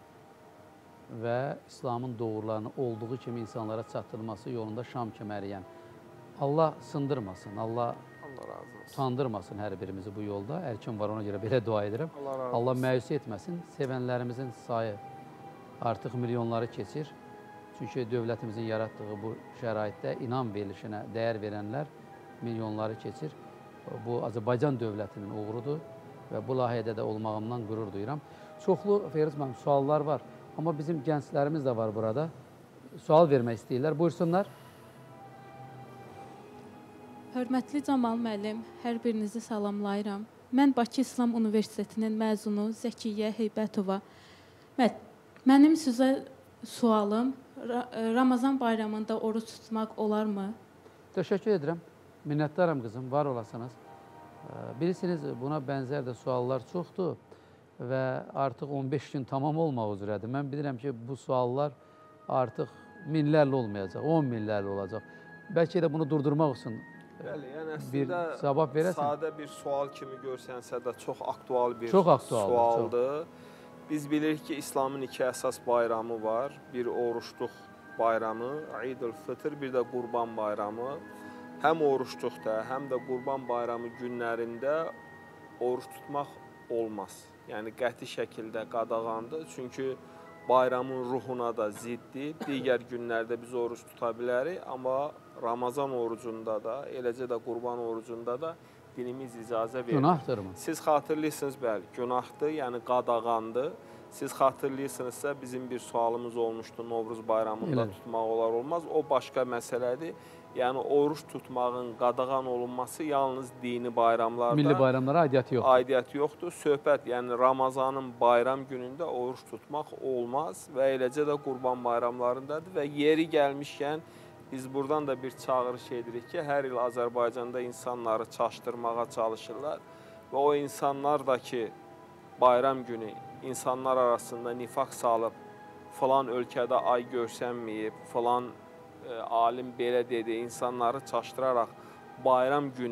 və İslamın doğrularını olduğu kimi insanlara çatdırması yolunda şam kəməriyən. Allah sındırmasın, Allah, Allah razı olsun. utandırmasın hər birimizi bu yolda. Hər kim var, ona görə belə dua edirəm. Allah razı Allah olsun. məyus etməsin. Sevənlərimizin sayı artıq milyonları keçir. Çünki dövlətimizin yaratdığı bu şəraitdə inam verilişinə dəyər verənlər milyonları keçir. Bu, Azərbaycan dövlətinin uğrudur və bu layihədə də olmağımdan qürur duyuram. Çoxlu, Feyruz müəllim, suallar var. Amma bizim gənclərimiz də var burada. Sual vermək istəyirlər. Buyursunlar. Hörmətli Camal müəllim, hər birinizi salamlayıram. Mən Bakı İslam Universitetinin məzunu Zəkiyyə Heybətova. Mənim sizə sualım, Ramazan bayramında oruç tutmaq olarmı? Təşəkkür edirəm. Minnətdaram qızım, var olasınız. Bilirsiniz, buna bənzər də suallar çoxdur və artıq on beş gün tamam olmaq üzrədir. Mən bilirəm ki, bu suallar artıq minlərlə olmayacaq, on minlərlə olacaq. Bəlkə də bunu durdurmaq üçün Bəli, yəni bir əslində cavab verəsən. sadə bir sual kimi görsənsə də çox aktual bir Çox aktualdır, sualdır. Biz bilirik ki, İslamın iki əsas bayramı var. Bir oruçluq bayramı, Eid-ül-Fitr, bir də Qurban bayramı. Həm oruçluqda, həm də Qurban bayramı günlərində oruç tutmaq olmaz. Yəni qəti şəkildə qadağandır. Çünki bayramın ruhuna da ziddir. Digər günlərdə biz oruç tuta bilərik, amma Ramazan orucunda da, eləcə də Qurban orucunda da dinimiz icazə verir. Günahdır mı? Siz xatırlayırsınız, bəli, günahdır, yəni qadağandır. Siz xatırlayırsınızsa, bizim bir sualımız olmuşdu, Novruz bayramında Elə. tutmaq olar olmaz. O başqa məsələdir. Yəni, oruç tutmağın qadağan olunması yalnız dini bayramlarda Milli bayramlara aidiyyəti yoxdur. aidiyyəti yoxdur. Söhbət, yəni Ramazanın bayram günündə oruç tutmaq olmaz və eləcə də Qurban bayramlarındadır və yeri gəlmişkən biz buradan da bir çağırış edirik ki, hər il Azərbaycanda insanları çaşdırmağa çalışırlar və o insanlar da ki, bayram günü insanlar arasında nifaq salıb, falan ölkədə ay görsənməyib, falan e, alim belə dedi, insanları çaşdıraraq bayram günü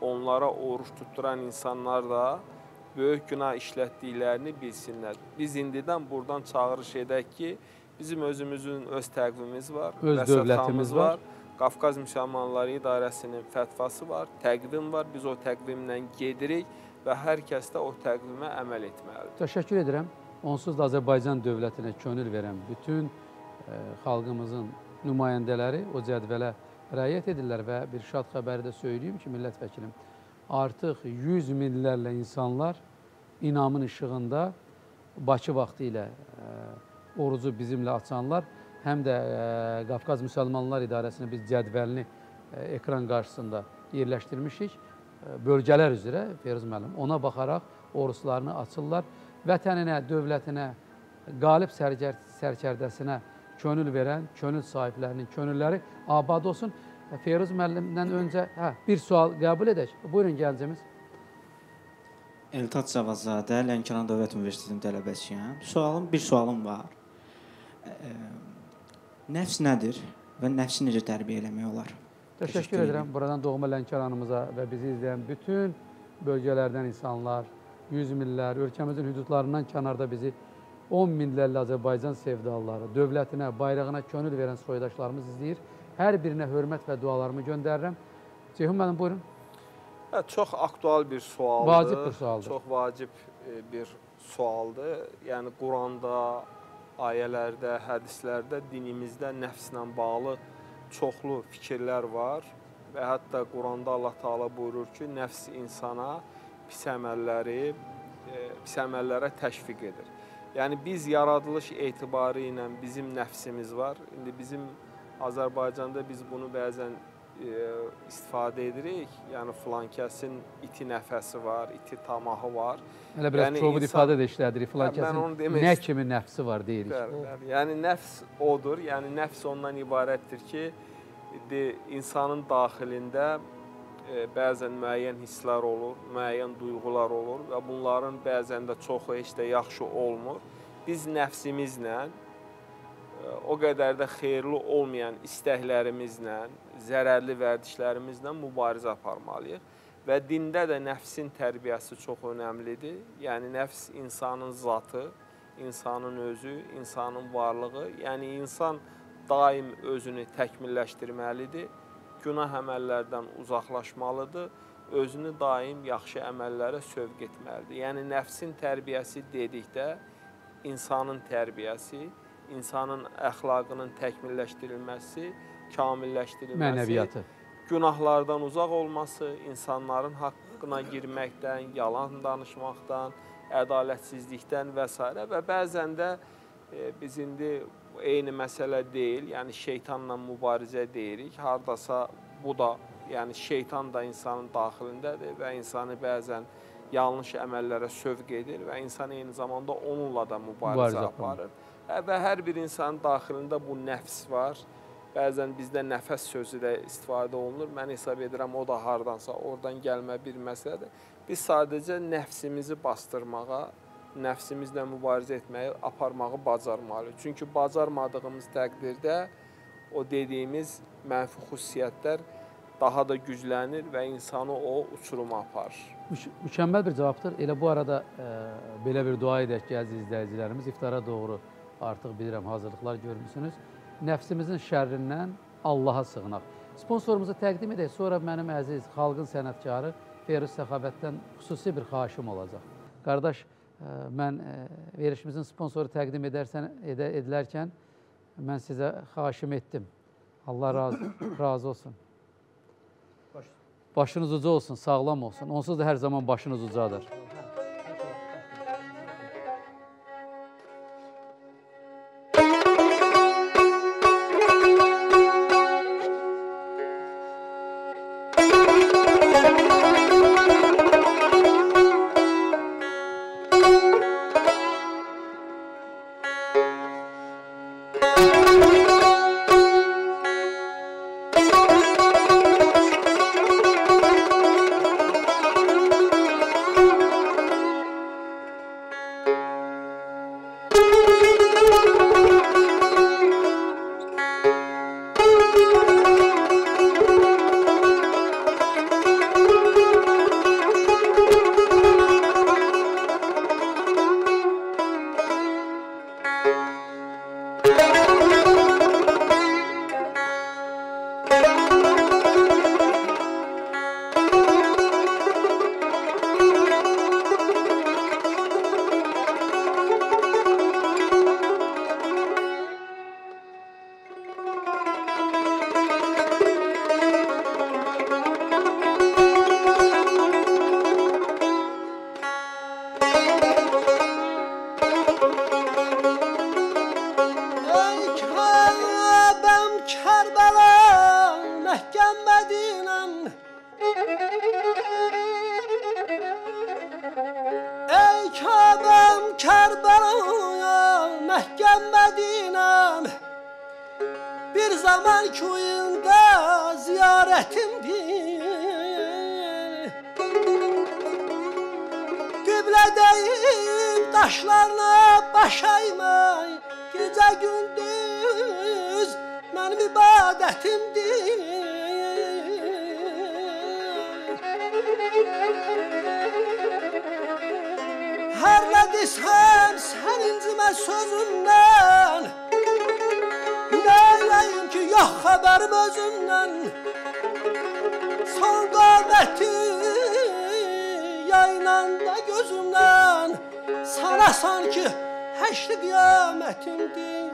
onlara oruç tutduran insanlar da böyük günah işlətdiklərini bilsinlər. Biz indidən buradan çağırış edək ki, bizim özümüzün öz təqvimimiz var, öz dövlətimiz var. Qafqaz Müsəlmanları İdarəsinin fətvası var, təqvim var. Biz o təqvimlə gedirik və hər kəs də o təqvimə əməl etməlidir. Təşəkkür edirəm. Onsuz da Azərbaycan dövlətinə könül verən bütün e, xalqımızın nümayəndələri o cədvələ rəayət edirlər və bir şad xəbəri də söyləyeyim ki, millət vəkilim, artıq yüz minlərlə insanlar inamın işığında Bakı vaxtı ilə e, orucu bizimlə açanlar, həm də e, Qafqaz Müsəlmanlar İdarəsinin biz cədvəlini e, ekran qarşısında yerləşdirmişik. E, bölgələr üzrə, Firuz müəllim, ona baxaraq oruçlarını açırlar. Vətəninə, dövlətinə, qalib sərkər, sərkərdəsinə könül verən, könül sahiblərinin könülləri abad olsun. Firuz müəllimdən öncə hə, bir sual qəbul edək. Buyurun gəncimiz. Eltac Cavadzadə, Lənkəran Dövlət Universitetinin tələbəsiyəm. Sualım, bir sualım var. E, nəfs nədir və nəfsi necə tərbiyə eləmək olar? Təşəkkür, Təşəkkür edirəm. Buradan doğma Lənkəranımıza və bizi izləyən bütün bölgələrdən insanlar, yüz minlər, ölkəmizin hüdudlarından kənarda bizi on minlərlə Azərbaycan sevdalıları, dövlətinə, bayrağına könül verən soydaşlarımız izləyir. Hər birinə hörmət və dualarımı göndərirəm. Ceyhun müəllim, buyurun. Hə, çox aktual bir sualdır. Vacib bir sualdır. Çox vacib bir sualdır. Yəni, Quranda, ayələrdə, hədislərdə, dinimizdə nəfslə bağlı çoxlu fikirlər var. Və hətta Quranda Allah Teala buyurur ki, nəfs insana pis əməlləri, pis əməllərə təşviq edir. Yəni, biz yaradılış etibarı ilə bizim nəfsimiz var. İndi bizim Azərbaycanda biz bunu bəzən e, istifadə edirik. Yəni, filan kəsin iti nəfəsi var, iti tamahı var. Hələ biraz yəni, çobud insan... ifadə də işlədirik. Filan kəsin demək... nə kimi nəfsi var deyirik. Bəli, bəli. Yəni, nəfs odur. Yəni, nəfs ondan ibarətdir ki, de, insanın daxilində e, bəzən müəyyən hisslər olur, müəyyən duyğular olur və bunların bəzən də çoxu heç də yaxşı olmur. Biz nəfsimizlə, e, o qədər də xeyirli olmayan istəklərimizlə, zərərli vərdişlərimizlə mübarizə aparmalıyıq. Və dində də nəfsin tərbiyəsi çox önəmlidir. Yəni, nəfs insanın zatı, insanın özü, insanın varlığı. Yəni, insan daim özünü təkmilləşdirməlidir, günah əməllərdən uzaqlaşmalıdır, özünü daim yaxşı əməllərə sövq etməlidir. Yəni, nəfsin tərbiyəsi dedikdə, insanın tərbiyəsi, insanın əxlaqının təkmilləşdirilməsi, kamilləşdirilməsi, mənəviyyatı, günahlardan uzaq olması, insanların haqqına girməkdən, yalan danışmaqdan, ədalətsizlikdən və s. Və bəzən də e, biz indi eyni məsələ deyil, yəni şeytanla mübarizə deyirik. Hardasa bu da, yəni şeytan da insanın daxilindədir və insanı bəzən yanlış əməllərə sövq edir və insan eyni zamanda onunla da mübarizə aparır. Və hər bir insanın daxilində bu nəfs var. Bəzən bizdə nəfəs sözü də istifadə olunur. Mən hesab edirəm, o da hardansa oradan gəlmə bir məsələdir. Biz sadəcə nəfsimizi bastırmağa, nəfsimizlə mübarizə etməyi, aparmağı bacarmalıyıq. Çünki bacarmadığımız təqdirdə o dediyimiz mənfi xüsusiyyətlər daha da güclənir və insanı o uçuruma aparır. Müş mükəmməl bir cavabdır. Elə bu arada e, belə bir dua edək ki, əziz izləyicilərimiz, iftara doğru artıq bilirəm hazırlıqlar görmüsünüz. Nəfsimizin şərrindən Allaha sığınaq. Sponsorumuzu təqdim edək, sonra mənim əziz xalqın sənətkarı Firuz Səxavətdən xüsusi bir xahişim olacaq. Qardaş, mən verilişimizin sponsoru təqdim edərsən, edə, edilərkən mən sizə xahişim etdim. Allah razı, razı olsun. Başınız uca olsun, sağlam olsun. Onsuz da hər zaman başınız ucadır. Karaman köyündə ziyarətimdir. Qiblə deyib daşlarına baş əymə, gecə gündüz mənim ibadətimdir. Hər nə desəm sən incimə sözümdən, neyləyim ki yox xəbərim özümdən. Son qaməti yaynanda gözümdən, sana sanki həşri qiyamətimdir.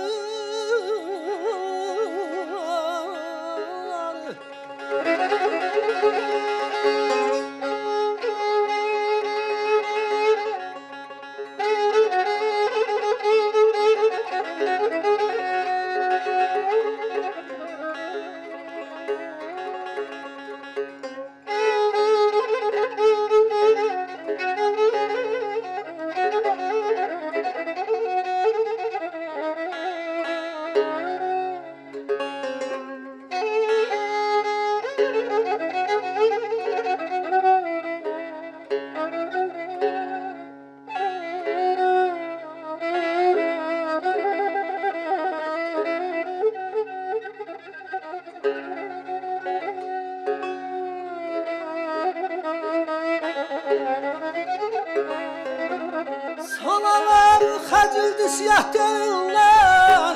Salalar xəcildi siyah dönlər,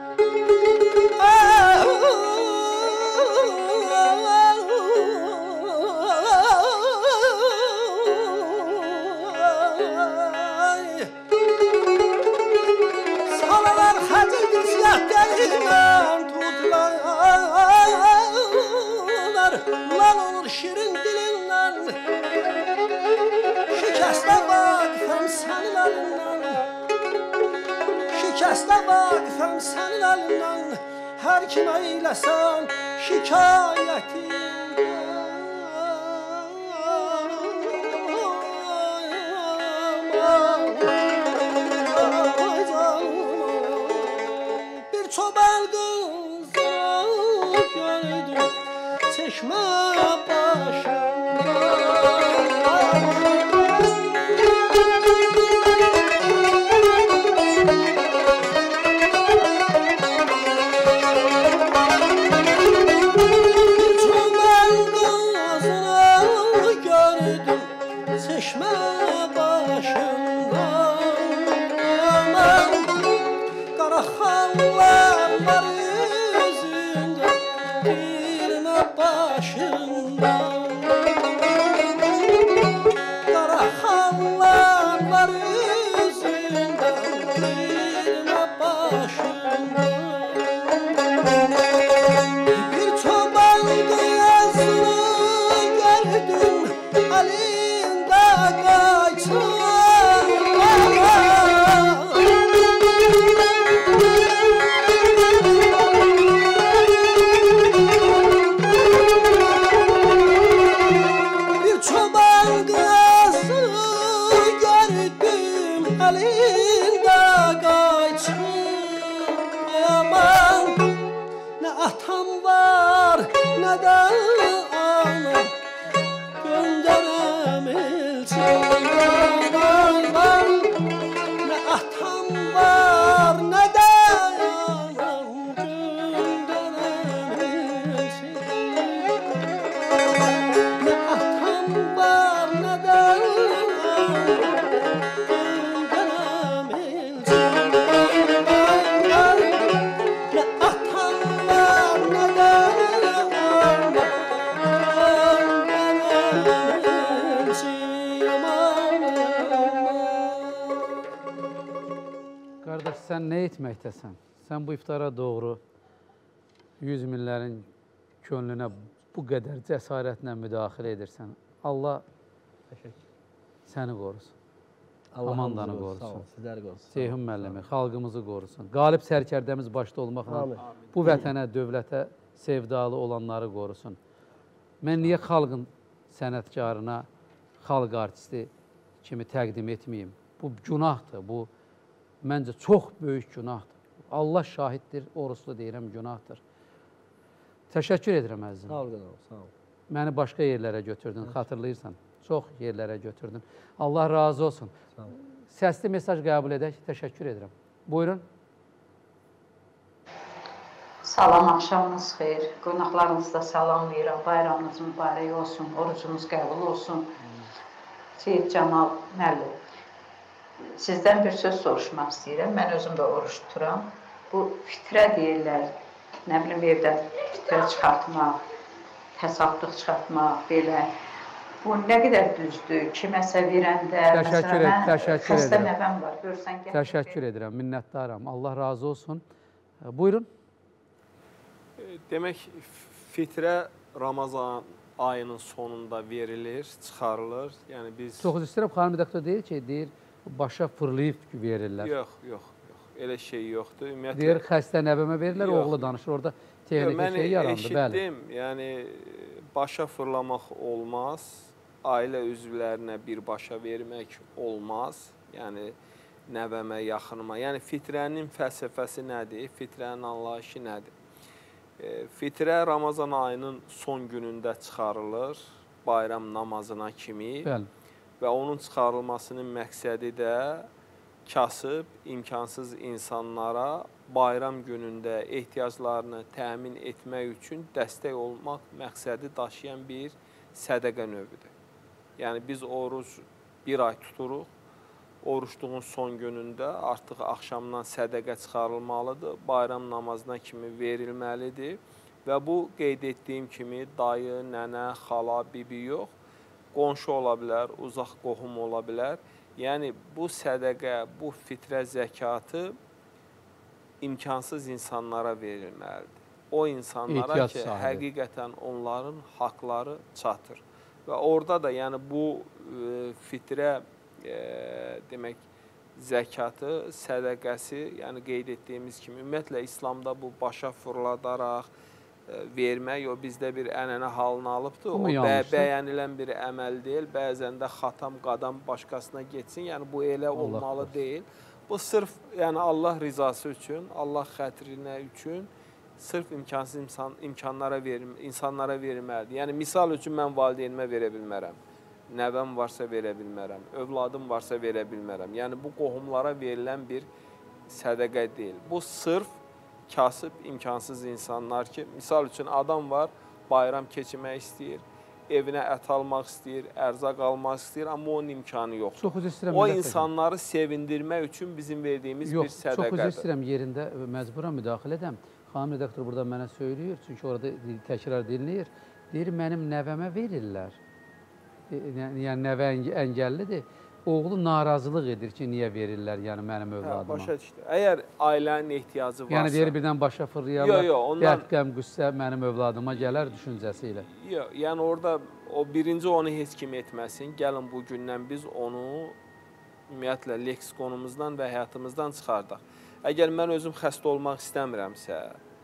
salalar xəcildi siyah dönlər, tutlar, lan olur şirin dilindən. Şikəstə vaqifəm sənin əlindən, şikəstə vaqifəm sənin əlindən. Hər kim eyləsən şikayətim. Bir çoban qızı gördüm çeşmə başında. Çeşmə başında qara xallar var üzündə, bilmə başında. Qara xallar var üzündə, bilmə başında. Bir çoban qızını gördüm əlində qayçın. Bir çoban qızını gördüm əlində qayçın. Aman, nə atam var, nə də anam, göndərəm elçin. Aman, nə atam var, nə də anam, göndərəm elçin. Nə atam var, nə də anam, göndərəm elçin. Nə atam var, nə də anam, Qardaş, sən nə etməkdəsən? Sən bu iftara doğru yüz minlərin könlünə bu qədər cəsarətlə müdaxilə edirsən. Allah səni qorusun. Amandanı qorusun. Sizləri qorusun. Ceyhun müəllimi, xalqımızı qorusun. Qalib sərkərdəmiz başda olmaqla bu vətənə, dövlətə sevdalı olanları qorusun. Mən niyə xalqın sənətkarına xalq artisti kimi təqdim etməyim? Bu günahdır, bu məncə çox böyük günahdır. Allah şahiddir, oruslu deyirəm, günahdır. Təşəkkür edirəm əzizim. Sağ ol, qanal, sağ ol. Məni başqa yerlərə götürdün, xatırlayırsan. Çox yerlərə götürdün. Allah razı olsun. Sağ ol. Səsli mesaj qəbul edək. Təşəkkür edirəm. Buyurun. Salam, axşamınız xeyir. Qonaqlarınızı da salamlayıram. Bayramınız mübarək olsun, orucunuz qəbul olsun. Seyid Camal müəllim, sizdən bir söz soruşmaq istəyirəm. Mən özüm də oruç tuturam. Bu fitrə deyirlər, nə bilim evdən fitrə çıxartmaq, təsadüq çıxartmaq, belə. Bu nə qədər düzdür, kiməsə verəndə, təşəkkür məsələn, mən təşəkkür xəstə edirəm. nəvəm var, görsən gəl. Təşəkkür edirəm, minnətdaram. Allah razı olsun. Buyurun. Demək, fitrə Ramazan ayının sonunda verilir, çıxarılır. Yəni biz... Çox istəyirəm, xanım redaktor deyir ki, deyir, başa fırlayıb verirlər. Yox, yox, yox. Elə şey yoxdur. Ümumiyyətlə... Deyir, xəstə nəvəmə verirlər, yox. Oğlu danışır. Orada texniki şey yarandı, bəli. Mən eşitdim, yəni başa fırlamaq olmaz. Ailə üzvlərinə birbaşa vermək olmaz. Yəni, nəvəmə, yaxınıma. Yəni, fitrənin fəlsəfəsi nədir? Fitrənin anlayışı nədir? Fitrə Ramazan ayının son günündə çıxarılır, bayram namazına kimi. Bəli. Və onun çıxarılmasının məqsədi də kasıb, imkansız insanlara bayram günündə ehtiyaclarını təmin etmək üçün dəstək olmaq məqsədi daşıyan bir sədəqə növüdür. Yəni, biz oruc bir ay tuturuq. Oruçluğun son günündə artıq axşamdan sədəqə çıxarılmalıdır, bayram namazına kimi verilməlidir və bu qeyd etdiyim kimi dayı, nənə, xala, bibi yox, qonşu ola bilər, uzaq qohum ola bilər. Yəni, bu sədəqə, bu fitrə zəkatı imkansız insanlara verilməlidir. O insanlara ki, həqiqətən onların haqları çatır. Və orada da yəni bu fitrə E, demək, zəkatı, sədəqəsi, yəni qeyd etdiyimiz kimi, ümumiyyətlə, İslamda bu başa fırladaraq e, vermək, o bizdə bir ənənə halını alıbdır. O bə bəyənilən bir əməl deyil, bəzən də xatam, qadam başqasına getsin, yəni bu elə Allah olmalı olsun. Deyil. Bu sırf yəni Allah rizası üçün, Allah xətrinə üçün, sırf imkansız imkan, imkanlara verim, insanlara verilməlidir. Yəni, misal üçün mən valideynimə verə bilmərəm. Nəvəm varsa verə bilmərəm, övladım varsa verə bilmərəm. Yəni, bu qohumlara verilən bir sədəqə deyil. Bu, sırf kasıb, imkansız insanlar ki, misal üçün adam var, bayram keçirmək istəyir, evinə ət almaq istəyir, ərzaq almaq istəyir, amma onun imkanı yoxdur. Çox üzr istəyirəm. O insanları sevindirmək üçün bizim verdiyimiz Yox, bir sədəqədir. Çox üzr istəyirəm, yerində məcburan müdaxilə edəm. Xanım redaktor burada mənə söylüyor, çünki orada təkrar dinləyir. Deyir, mənim nəvəmə verirlər. Yəni, nəvə əngəllidir. Oğlu narazılıq edir ki, niyə verirlər, yəni mənim övladıma. Hə, başa düşdü. Əgər ailənin ehtiyacı varsa... Yəni, deyir, birdən başa fırlayarlar, dərd, qəm, qüssə mənim övladıma gələr düşüncəsi ilə. Yox, yəni orada o birinci onu heç kim etməsin. Gəlin bu gündən biz onu ümumiyyətlə leksikonumuzdan və həyatımızdan çıxardaq. Əgər mən özüm xəstə olmaq istəmirəmsə,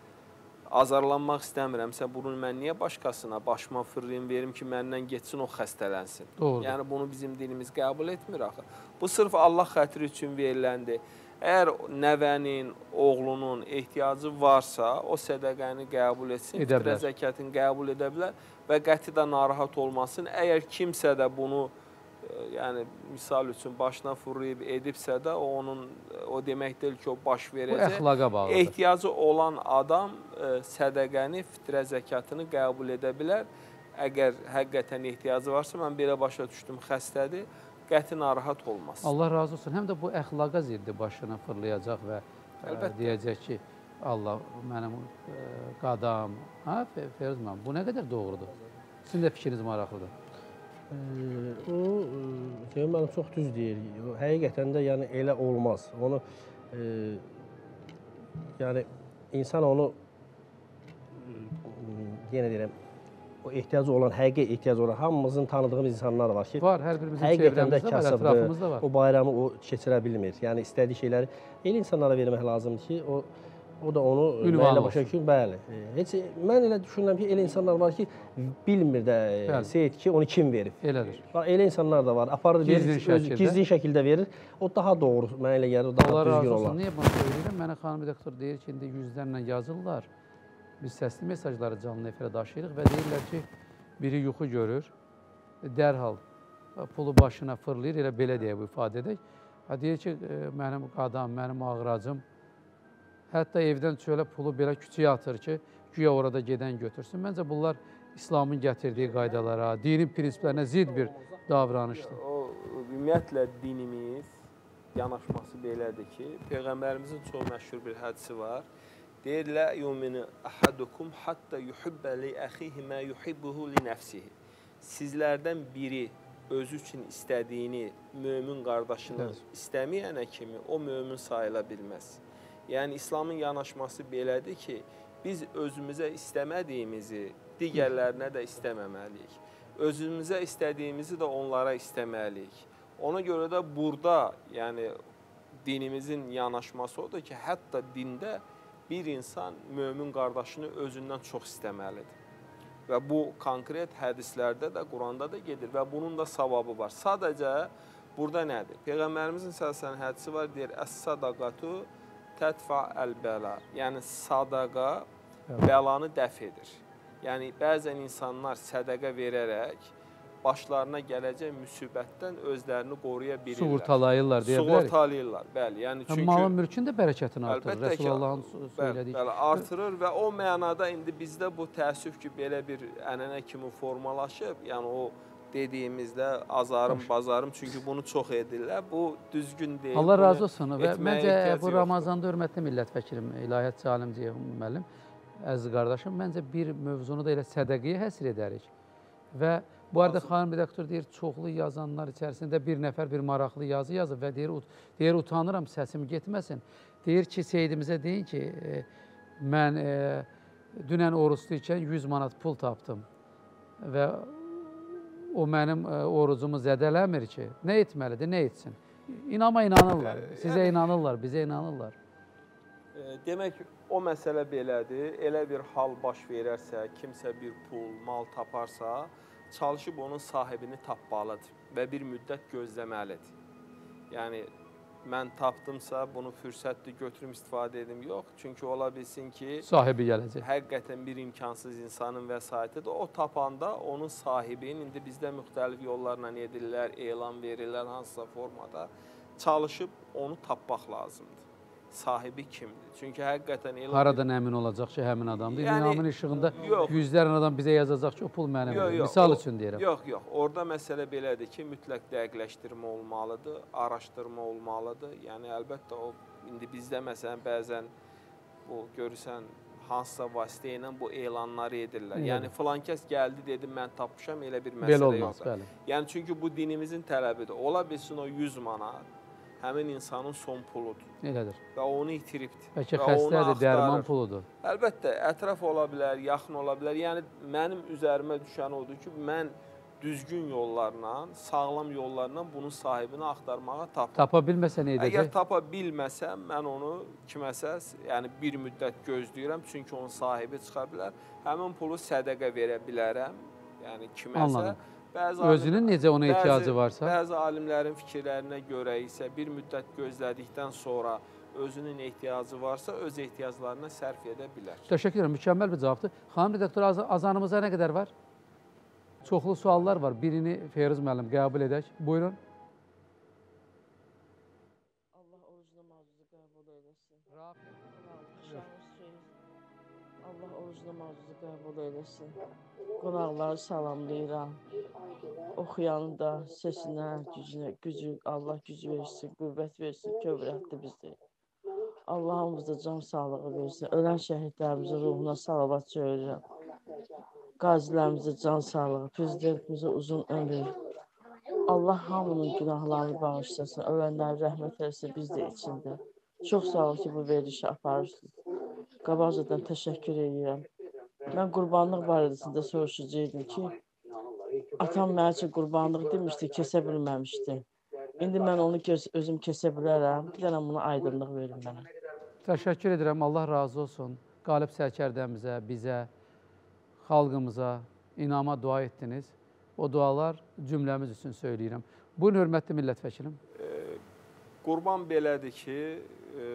azarlanmaq istəmirəmsə, bunu mən niyə başqasına başıma fırlayım, verim ki, məndən geçsin, o xəstələnsin. Doğru. Yəni, bunu bizim dilimiz qəbul etmir axı. Bu, sırf Allah xətri üçün veriləndir. Əgər nəvənin, oğlunun ehtiyacı varsa, o sədəqəni qəbul etsin, fitrə zəkatını qəbul edə bilər və qəti də narahat olmasın. Əgər kimsə də bunu yəni, misal üçün başına fırlayıb edibsə də, o onun, o demək deyil ki, o baş verəcək. Bu əxlaqa bağlıdır. Ehtiyacı olan adam ə, sədəqəni, fitrə zəkatını qəbul edə bilər. Əgər həqiqətən ehtiyacı varsa, mən belə başa düşdüm, xəstədir, qəti narahat olmaz. Allah razı olsun. Həm də bu əxlaqa ziddi başına fırlayacaq və ə, deyəcək ki, Allah, mənim ə, qadam, hə, Feruzman, bu nə qədər doğrudur? Sizin də fikriniz maraqlıdır. O, mənim çox düz deyir. Həqiqətən də yəni, elə olmaz. Onu, e, yəni, insan onu, yenə deyirəm, o ehtiyacı olan, həqiqi ehtiyacı olan, hamımızın tanıdığımız insanlar var ki, var, hər birimizin çevrəmizdə var, ətrafımızda var. O bayramı o keçirə bilmir. Yəni, istədiyi şeyləri elə insanlara vermək lazımdır ki, o, o da onu mənlə başa düşür, bəli. Heç, mən elə düşünürəm ki, elə insanlar var ki, bilmir də Seyid ki, onu kim verib. Elədir. Elə insanlar da var, aparır, gizli, verir, öz, gizli şəkildə verir. O daha doğru, mənə elə gəlir, o daha Allah düzgün razı olar. olsun. Niyə bunu söyləyirəm? Mənə xanım redaktor deyir ki, indi yüzlərlə yazırlar. biz səsli mesajları canlı efirə daşıyırıq və deyirlər ki, biri yuxu görür, dərhal pulu başına fırlayır, elə belə deyə bu ifadə edək. Deyir ki, mənim qadam, mənim ağracım, hətta evdən çölə pulu belə küçüyə atır ki, güya orada gedən götürsün. Məncə bunlar İslamın gətirdiyi qaydalara, dinin prinsiplərinə zid bir davranışdır. O, ümumiyyətlə dinimiz yanaşması belədir ki, Peyğəmbərimizin çox məşhur bir hədisi var. Deyir, lə yuminu ahadukum hatta yuhibbe li əxihi mə yuhibbuhu li nəfsihi. Sizlərdən biri özü üçün istədiyini mömin qardaşını istəməyənə kimi o mömin sayıla bilməz. Yəni, İslamın yanaşması belədir ki, biz özümüzə istəmədiyimizi digərlərinə də istəməməliyik. Özümüzə istədiyimizi də onlara istəməliyik. Ona görə də burada, yəni dinimizin yanaşması odur ki, hətta dində bir insan mömin qardaşını özündən çox istəməlidir. Və bu konkret hədislərdə də, Quranda da gedir və bunun da savabı var. Sadəcə burada nədir? Peyğəmbərimizin səlsən hədisi var, deyir, əs-sadaqatu tədfa əl-bəla. Yəni, sadaqa bəlanı dəf edir. Yəni, bəzən insanlar sədəqə verərək başlarına gələcək müsibətdən özlərini qoruya bilirlər. Sığortalayırlar, deyə bilərik. Sığortalayırlar, bəli. Yəni, çünki malın mülkün də bərəkətini artırır, Rəsulullahın söylədiyi. Bəli, artırır və o mənada indi bizdə bu təəssüf ki, belə bir ənənə kimi formalaşıb, yəni o dediyimizdə azarım, bazarım, çünki bunu çox edirlər, bu düzgün deyil. Allah razı olsun və məncə bu Ramazanda hörmətli millət vəkilim, İlahiyyat Calim Ceyhun müəllim, əziz qardaşım, məncə bir mövzunu da elə sədəqiyə həsr edərik. Və bu arada xanım redaktor deyir, çoxlu yazanlar içərisində bir nəfər bir maraqlı yazı yazıb və deyir, deyir utanıram, səsim getməsin. Deyir ki, Seydimizə deyin ki, e, mən e, dünən oruçlu ikən yüz manat pul tapdım və o mənim e, orucumu zədələmir ki, nə etməlidir, nə etsin? İnama inanırlar, sizə inanırlar, bizə inanırlar. E, demək, o məsələ belədir, elə bir hal baş verərsə, kimsə bir pul, mal taparsa, çalışıb onun sahibini tapmalıdır və bir müddət gözləməlidir. Yəni, mən tapdımsa, bunu fürsətli götürüm, istifadə edim, yox. Çünki ola bilsin ki, sahibi gələcək. Həqiqətən bir imkansız insanın vəsaitidir. O tapanda onun sahibinin, indi bizdə müxtəlif yollarla edirlər, elan verirlər, hansısa formada, çalışıb onu tapmaq lazımdır. Sahibi kimdir? Çünki həqiqətən elə... Haradan əmin olacaq ki, həmin adamdır? İnamın işığında yüzlərlə adam bizə yazacaq ki, o pul mənim. Misal üçün deyirəm. Yox, yox. Orada məsələ belədir ki, mütləq dəqiqləşdirmə olmalıdır, araşdırma olmalıdır. Yəni, əlbəttə, o, indi bizdə məsələn, bəzən bu, görürsən, hansısa vasitə ilə bu elanları edirlər. Yəni, filan kəs gəldi, dedi, mən tapmışam, elə bir məsələ yoxdur. Yəni, çünki bu dinimizin tələbidir. Ola bilsin o yüz manat həmin insanın son puludur. Elədir. Və onu itiribdir. Bəlkə xəstədir, dərman puludur. Əlbəttə, ətraf ola bilər, yaxın ola bilər. Yəni, mənim üzərimə düşən odur ki, mən düzgün yollarla, sağlam yollarla bunun sahibini axtarmağa tapdım. Tapa bilməsə nə edəcək? Əgər tapa bilməsəm, mən onu kiməsə, yəni bir müddət gözləyirəm, çünki onun sahibi çıxa bilər. Həmin pulu sədəqə verə bilərəm, yəni kiməsə. Anladım. Özünün necə ona ehtiyacı varsa? Bəzi alimlərin fikirlərinə görə isə bir müddət gözlədikdən sonra özünün ehtiyacı varsa, öz ehtiyaclarına sərf edə bilər. Təşəkkür edirəm, mükəmməl bir cavabdır. Xanım redaktor, azanımıza nə qədər var? Çoxlu suallar var. Birini Feyruz müəllim qəbul edək. Buyurun. Allah orucuna mağduzu qəbul eləsin. Allah orucuna mağduzu qəbul eləsin. Qonaqları salamlayıram. Oxuyanı da səsinə, gücünə, gücü, Allah gücü versin, qüvvət versin, kövrətli bizi. Allahımız da can sağlığı versin. Ölən şəhidlərimizin ruhuna salavat çöyürəm. Qazilərimizə can sağlığı, prezidentimizə uzun ömür. Allah hamının günahlarını bağışlasın, ölənləri rəhmət eləsin, biz də içində. Çox sağ ol ki, bu verilişi aparırsınız. Qabaqcadan təşəkkür edirəm. Mən qurbanlıq barədəsində soruşacaqdım ki, atam mənə üçün qurbanlıq demişdi, kəsə bilməmişdi. İndi mən onu özüm kəsə bilərəm, bir dənə buna aydınlıq verin mənə. Təşəkkür edirəm, Allah razı olsun. Qalib sərkərdəmizə, bizə, xalqımıza, inama dua etdiniz. O dualar cümləmiz üçün söyləyirəm. Buyurun, hörmətli millət vəkilim. Qurban belədir ki,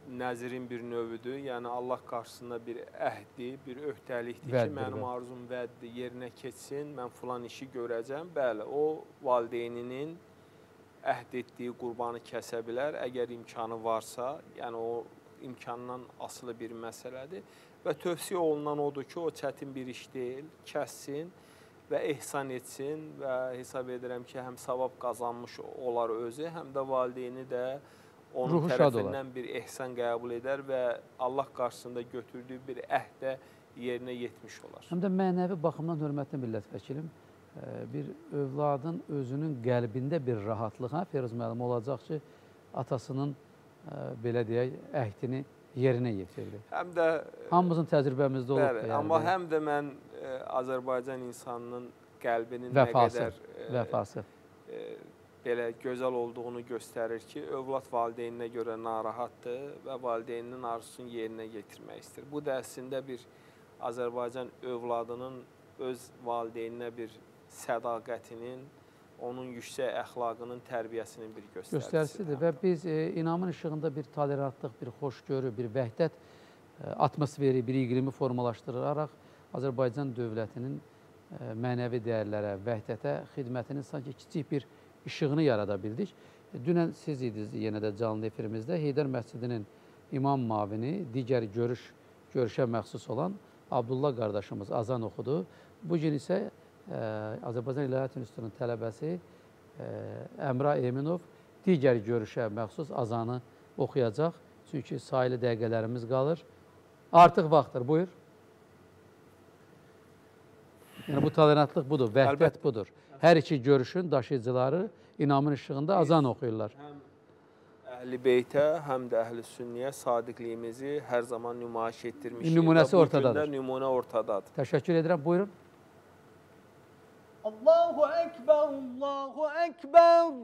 nəzirin bir növüdür. Yəni Allah qarşısında bir əhdi, bir öhdəlikdir ki, Vəddir, mənim vəd. arzum vəddir, yerinə keçsin, mən filan işi görəcəm. Bəli, o valideyninin əhd etdiyi qurbanı kəsə bilər, əgər imkanı varsa, yəni o imkandan asılı bir məsələdir. Və tövsiyə olunan odur ki, o çətin bir iş deyil, kəssin və ehsan etsin və hesab edirəm ki, həm savab qazanmış olar özü, həm də valideyni də onun Ruhu tərəfindən bir ehsan qəbul edər və Allah qarşısında götürdüyü bir əhdə yerinə yetmiş olar. Həm də mənəvi baxımdan hörmətli millət vəkilim, bir övladın özünün qəlbində bir rahatlıq, hə, Firuz müəllim, olacaq ki, atasının belə deyək, əhdini yerinə yetirdi. Həm də hamımızın təcrübəmizdə olub. Bəli, amma həm də mən e, Azərbaycan insanının qəlbinin vəfası, nə qədər e, vəfası. E, belə gözəl olduğunu göstərir ki, övlad valideyninə görə narahatdır və valideyninin arzusunu yerinə yetirmək istəyir. Bu da əslində bir Azərbaycan övladının öz valideyninə bir sədaqətinin, onun yüksək əxlaqının tərbiyəsinin bir göstəricisidir. Göstəricisidir və biz e, inamın işığında bir tolerantlıq, bir xoşgörü, bir vəhdət e, atmosferi, bir iqlimi formalaşdıraraq Azərbaycan dövlətinin e, mənəvi dəyərlərə, vəhdətə, xidmətinin sanki kiçik bir işığını yarada bildik. E, dünən siz idiniz yenə də canlı efirimizdə Heydər məscidinin imam mavini, digər görüş, görüşə məxsus olan Abdullah qardaşımız azan oxudu. Bugün isə e, Azərbaycan İlahiyyat İnstitutunun tələbəsi e, Əmrah Eminov digər görüşə məxsus azanı oxuyacaq. Çünki sayılı dəqiqələrimiz qalır. Artıq vaxtdır, buyur. Yəni, bu tolerantlıq budur, vəhdət budur. Hər iki görüşün daşıyıcıları inamın işığında azan oxuyurlar. Həm Əhl-i Beytə, həm də Əhl-i Sünniyə sadiqliyimizi hər zaman nümayiş etdirmişik. Nümunəsi ortadadır. Bu gün də nümunə ortadadır. Təşəkkür edirəm, buyurun. Allahu Ekber, Allahu Ekber.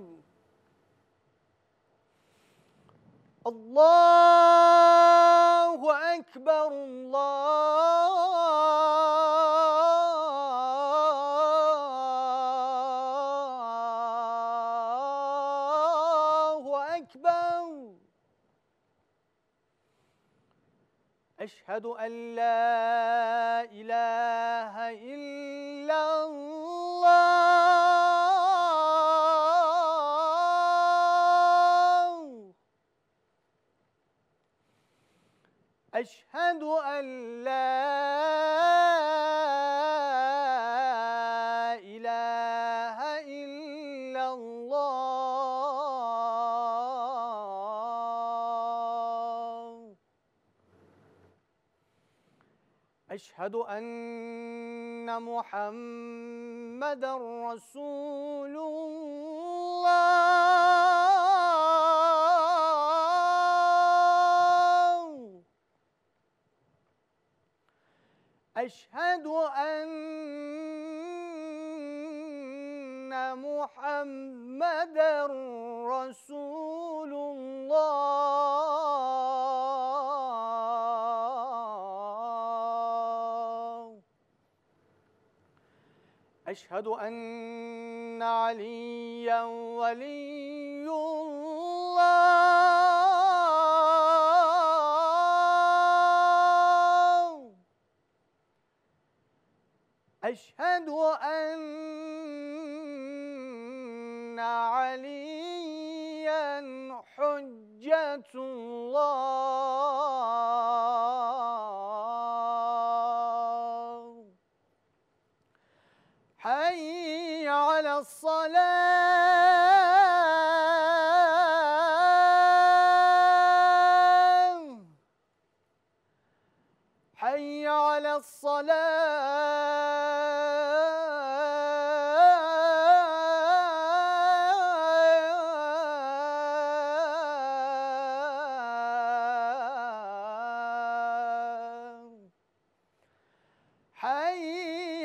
Allahu Ekber, Allahu Ekber. Eşhedü en la ilahe illallah. Eşhedü en la ilahe illallah. Eşhedü enne Muhammeden Resulullah. Eşhedü enne Muhammeden Resulullah. Eşhedü enne Aliyen Veliyullah. Eşhedü enne Aliyen Hüccetullah. Hayy ale's-salah. Hayy ale's-salah. Hayy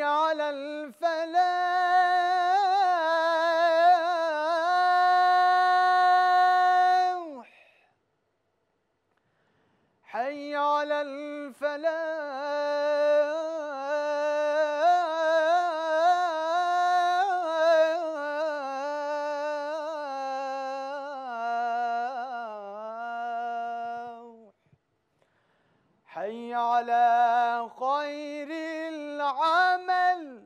alel-felah. Hayy alel-felah. حي على خير العمل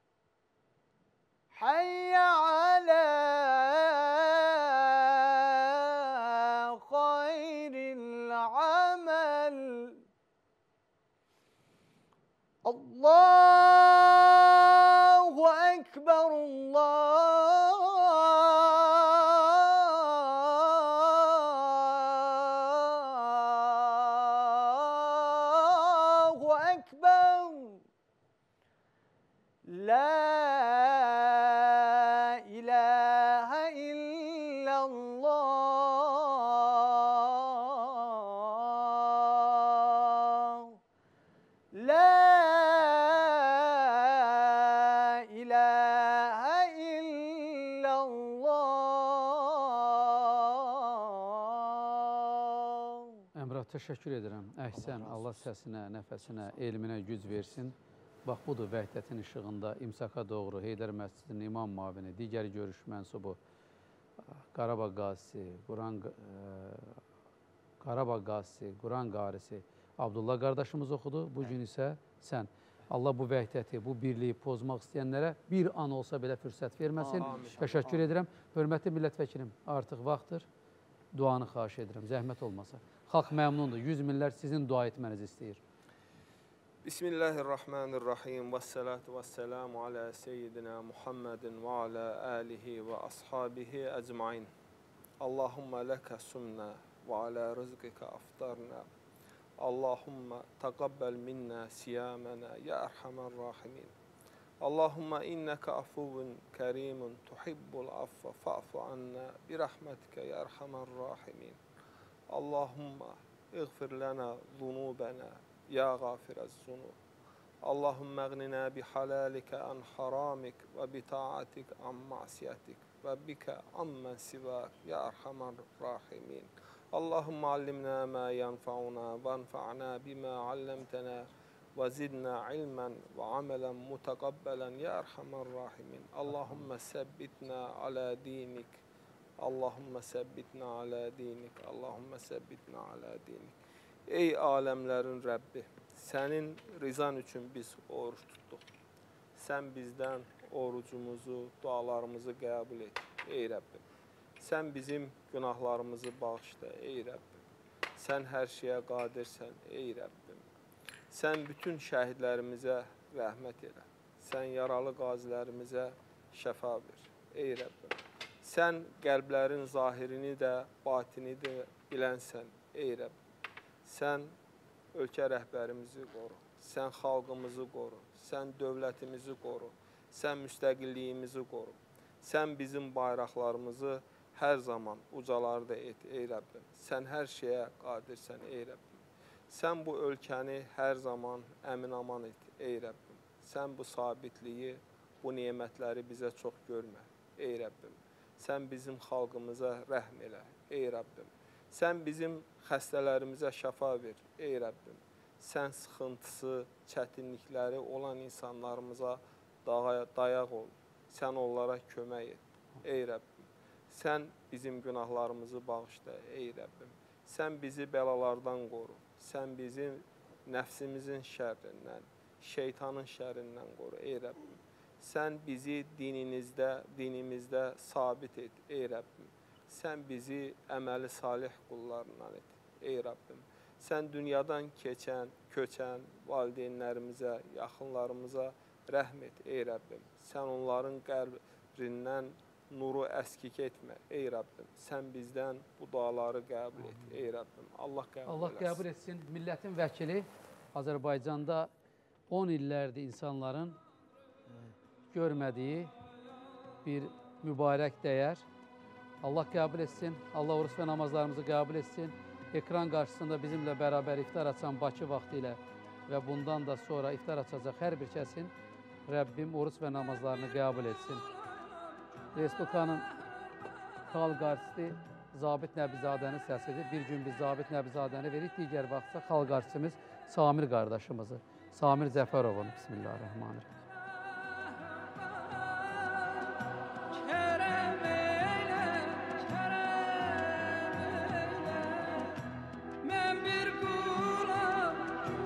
حي على خير العمل الله أكبر الله أكبر لا إله إلا الله لا إله إلا الله. Əmrah, təşəkkür edirəm. Əhsən, Allah səsinə, nəfəsinə, elminə güc versin. Bax, budur vəhdətin işığında İmsaka doğru Heydər Məscidinin imam mavini, digər görüş mənsubu, Qarabağ qazisi, Quran, Qarabağ qazisi, Quran qarisi Abdullah qardaşımız oxudu. Bugün isə sən. Allah bu vəhdəti, bu birliyi pozmaq istəyənlərə bir an olsa belə fürsət verməsin. Təşəkkür edirəm. Hörmətli millət vəkilim, artıq vaxtdır. Duanı xahiş edirəm, zəhmət olmasa. Xalq məmnundur, yüz minlər sizin dua etmənizi istəyir. Bismillahirrahmanirrahim. Və salatu və selamu alə seyyidina Muhammedin və alə alihi və ashabihi əcmain. Allahumma ləkə sumna və alə rızqika aftarna. Allahumma taqabbal minna siyamana ya erhamer rahimin. Allahumma innaka afuvun kerimun tuhibbul affa fa'fu anna bi rahmetika ya erhamer rahimin. Allahumma ighfir lana zunubana ya gafirez zunub. Allahumma aghnina bi halalika an haramik ve bi ta'atik an ma'siyatik ve bika amman sivak ya erhamer rahimin. Allahumma allimna ma yanfa'una ve anfa'na bima allamtana ve zidna ilmen ve amelen mutakabbelen ya erhamer rahimin. Allahumma sebbitna ala dinik. Allahumma sebbitna ala dinik. Allahumma sebbitna ala dinik. Ey aləmlərin Rəbbi, sənin rizan üçün biz oruç tutduq. Sən bizdən orucumuzu, dualarımızı qəbul et, ey Rəbbim. Sən bizim günahlarımızı bağışla, ey Rəbbim. Sən hər şeyə qadirsən, ey Rəbbim. Sən bütün şəhidlərimizə rəhmət elə. Sən yaralı qazilərimizə şəfa ver, ey Rəbbim. Sən qəlblərin zahirini də, batini də bilənsən, ey Rəbbim. Sən ölkə rəhbərimizi qoru, sən xalqımızı qoru, sən dövlətimizi qoru, sən müstəqilliyimizi qoru. Sən bizim bayraqlarımızı hər zaman ucalarda et, ey Rəbbim. Sən hər şeyə qadirsən, ey Rəbbim. Sən bu ölkəni hər zaman əmin-aman et, ey Rəbbim. Sən bu sabitliyi, bu nemətləri bizə çox görmə, ey Rəbbim. Sən bizim xalqımıza rəhm elə, ey Rəbbim. Sən bizim xəstələrimizə şəfa ver, ey Rəbbim. Sən sıxıntısı, çətinlikləri olan insanlarımıza dayaq ol. Sən onlara kömək et, ey Rəbbim. Sən bizim günahlarımızı bağışla, ey Rəbbim. Sən bizi bəlalardan qoru. Sən bizi nəfsimizin şərrindən, şeytanın şərrindən qoru, ey Rəbbim. Sən bizi dininizdə, dinimizdə sabit et, ey Rəbbim. Sən bizi əməli salih qullarından et, ey Rəbbim. Sən dünyadan keçən, köçən valideynlərimizə, yaxınlarımıza rəhm et, ey Rəbbim. Sən onların qəlbindən nuru əskik etmə, ey Rəbbim. Sən bizdən bu duaları qəbul et, ey Rəbbim. Allah qəbul Allah eləsin. qəbul etsin. Millətin vəkili Azərbaycanda on illərdir insanların görmədiyi bir mübarək dəyər. Allah qəbul etsin. Allah oruç və namazlarımızı qəbul etsin. Ekran qarşısında bizimlə bərabər iftar açan Bakı vaxtı ilə və bundan da sonra iftar açacaq hər bir kəsin Rəbbim oruç və namazlarını qəbul etsin. Respublikanın xalq artisti Zabit Nəbizadənin səsidir. Bir gün biz Zabit Nəbizadəni veririk, digər vaxtsa xalq artistimiz Samir qardaşımızı, Samir Zəfərovun. Bismillahirrahmanirrahim. Mən bir qulam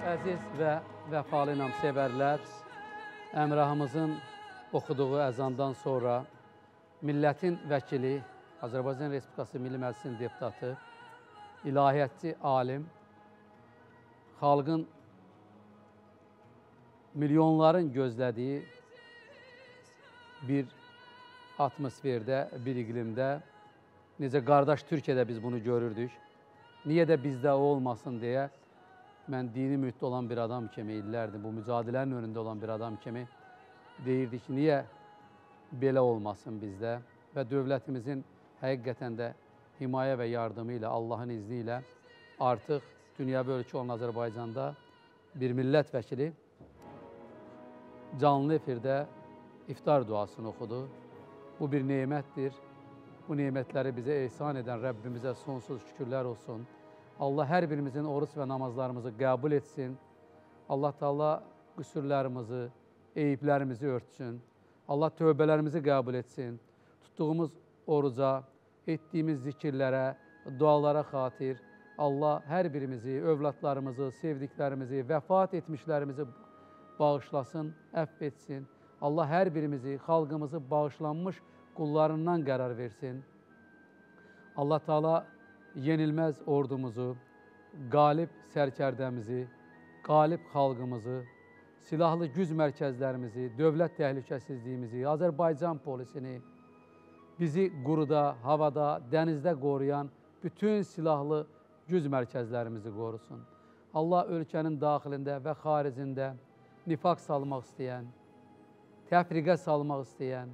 Əziz və vəfalı namsevərlər, Əmrahımızın oxuduğu əzandan sonra millətin vəkili, Azərbaycan Respublikası Milli Məclisinin deputatı, ilahiyyatçı alim, xalqın milyonların gözlədiyi bir atmosferdə, bir iqlimdə, necə qardaş Türkiyədə biz bunu görürdük, niyə də bizdə o olmasın deyə mən dini mühitdə olan bir adam kimi illərdir, bu mücadilənin önündə olan bir adam kimi deyirdik ki, niyə belə olmasın bizdə və dövlətimizin həqiqətən də himayə və yardımı ilə, Allahın izni ilə artıq dünyəvi ölkə olan Azərbaycanda bir millət vəkili canlı efirdə iftar duasını oxudu. Bu bir nemətdir. Bu nemətləri bizə ehsan edən Rəbbimizə sonsuz şükürlər olsun. Allah hər birimizin oruç və namazlarımızı qəbul etsin. Allah Teala qüsurlarımızı, eyiblərimizi örtsün. Allah tövbələrimizi qəbul etsin. Tutduğumuz oruca, etdiyimiz zikirlərə, dualara xatir Allah hər birimizi, övladlarımızı, sevdiklərimizi, vəfat etmişlərimizi bağışlasın, əfv etsin. Allah hər birimizi, xalqımızı bağışlanmış qullarından qərar versin. Allah Teala yenilməz ordumuzu, qalib sərkərdəmizi, qalib xalqımızı, silahlı güc mərkəzlərimizi, dövlət təhlükəsizliyimizi, Azərbaycan polisini, bizi quruda, havada, dənizdə qoruyan bütün silahlı güc mərkəzlərimizi qorusun. Allah ölkənin daxilində və xaricində nifaq salmaq istəyən, təfriqə salmaq istəyən,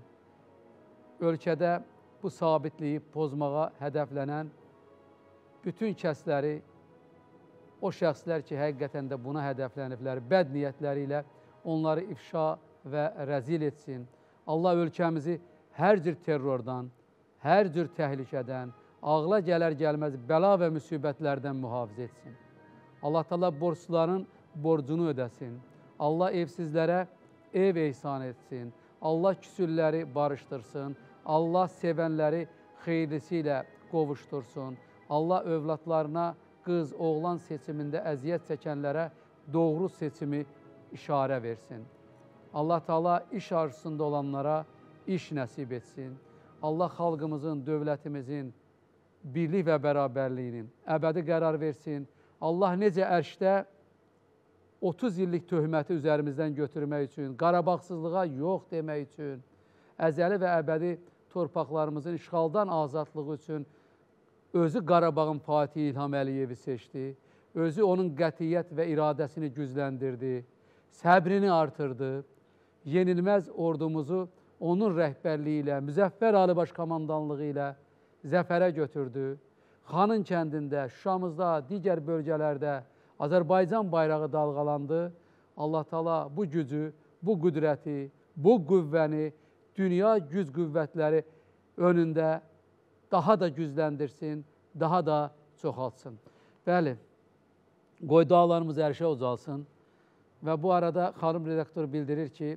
ölkədə bu sabitliyi pozmağa hədəflənən bütün kəsləri, o şəxslər ki, həqiqətən də buna hədəfləniblər, bəd niyyətləri ilə onları ifşa və rəzil etsin. Allah ölkəmizi hər cür terrordan, hər cür təhlükədən, ağla gələr gəlməz bəla və müsibətlərdən mühafizə etsin. Allah Teala borçluların borcunu ödəsin. Allah evsizlərə ev ehsan etsin. Allah küsürləri barışdırsın. Allah sevənləri xeyirlisi ilə qovuştursun. Allah övladlarına qız, oğlan seçimində əziyyət çəkənlərə doğru seçimi işarə versin. Allah Teala iş arzusunda olanlara iş nəsib etsin. Allah xalqımızın, dövlətimizin birlik və bərabərliyinin əbədi qərar versin. Allah necə ərşdə otuz illik töhməti üzerimizdən götürmək üçün, Qarabağsızlığa yox demək üçün, əzəli və əbədi torpaqlarımızın işğaldan azadlığı üçün özü Qarabağın Fatih İlham Əliyevi seçdi, özü onun qətiyyət və iradəsini gücləndirdi, səbrini artırdı, yenilməz ordumuzu onun rəhbərliyi ilə, Müzəffər Ali Baş Komandanlığı ilə zəfərə götürdü. Xanın kəndində, Şuşamızda, digər bölgələrdə Azərbaycan bayrağı dalğalandı. Allah Teala bu gücü, bu qüdrəti, bu qüvvəni dünya güc qüvvətləri önündə daha da gücləndirsin, daha da çoxaltsın. Bəli, qoy dualarımız ərşə ucalsın və bu arada xanım redaktor bildirir ki,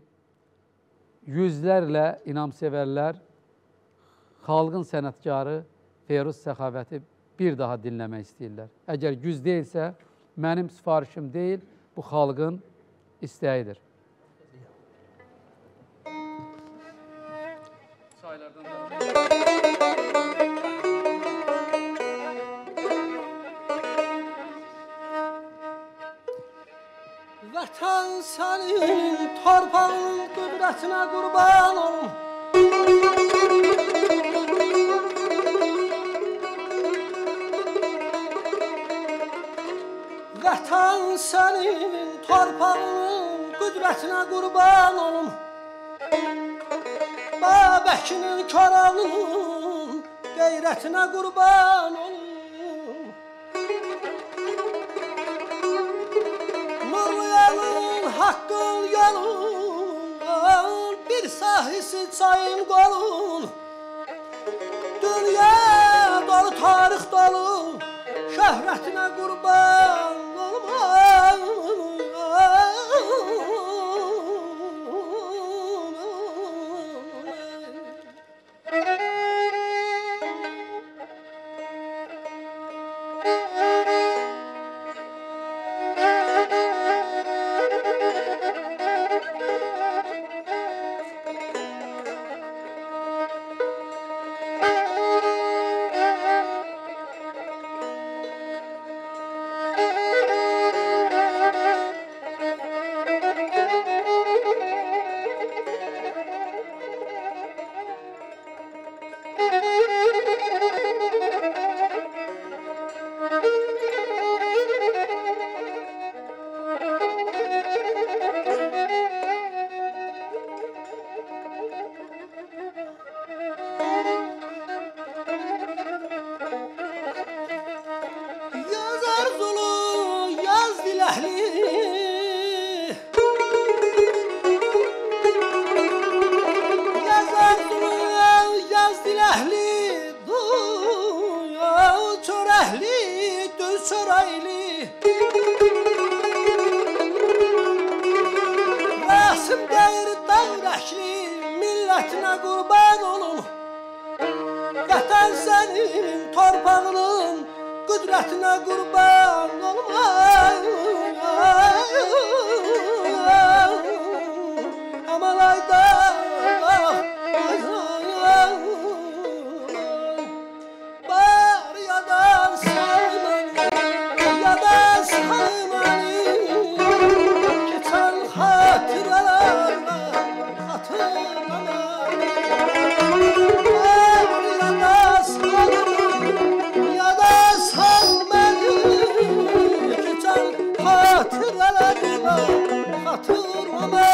yüzlərlə inamsevərlər xalqın sənətkarı Feyruz Səxavəti bir daha dinləmək istəyirlər. Əgər güz deyilsə, mənim sifarişim deyil, bu xalqın istəyidir. Vətən sənin torpağın qüdrətinə qurban olum. Vətən sənin torpağın qüdrətinə qurban olum. Babəkinin Koroğlunun qeyrətinə qurban olum. Nurluyalın haqqın yolun, bir sahisi çayın qolun. Dünya dolu, tarix dolu, şöhrətinə qurban olum. qüdrətinə qurban olum. Vətən sənin torpağının qüdrətinə qurban olum. Aman ayda bar yadan salmani, yadan salmani, keçən xatirələrlə xatırlama. Bar yadan salmani, yadan salmani, keçən xatirələrlə xatırlama.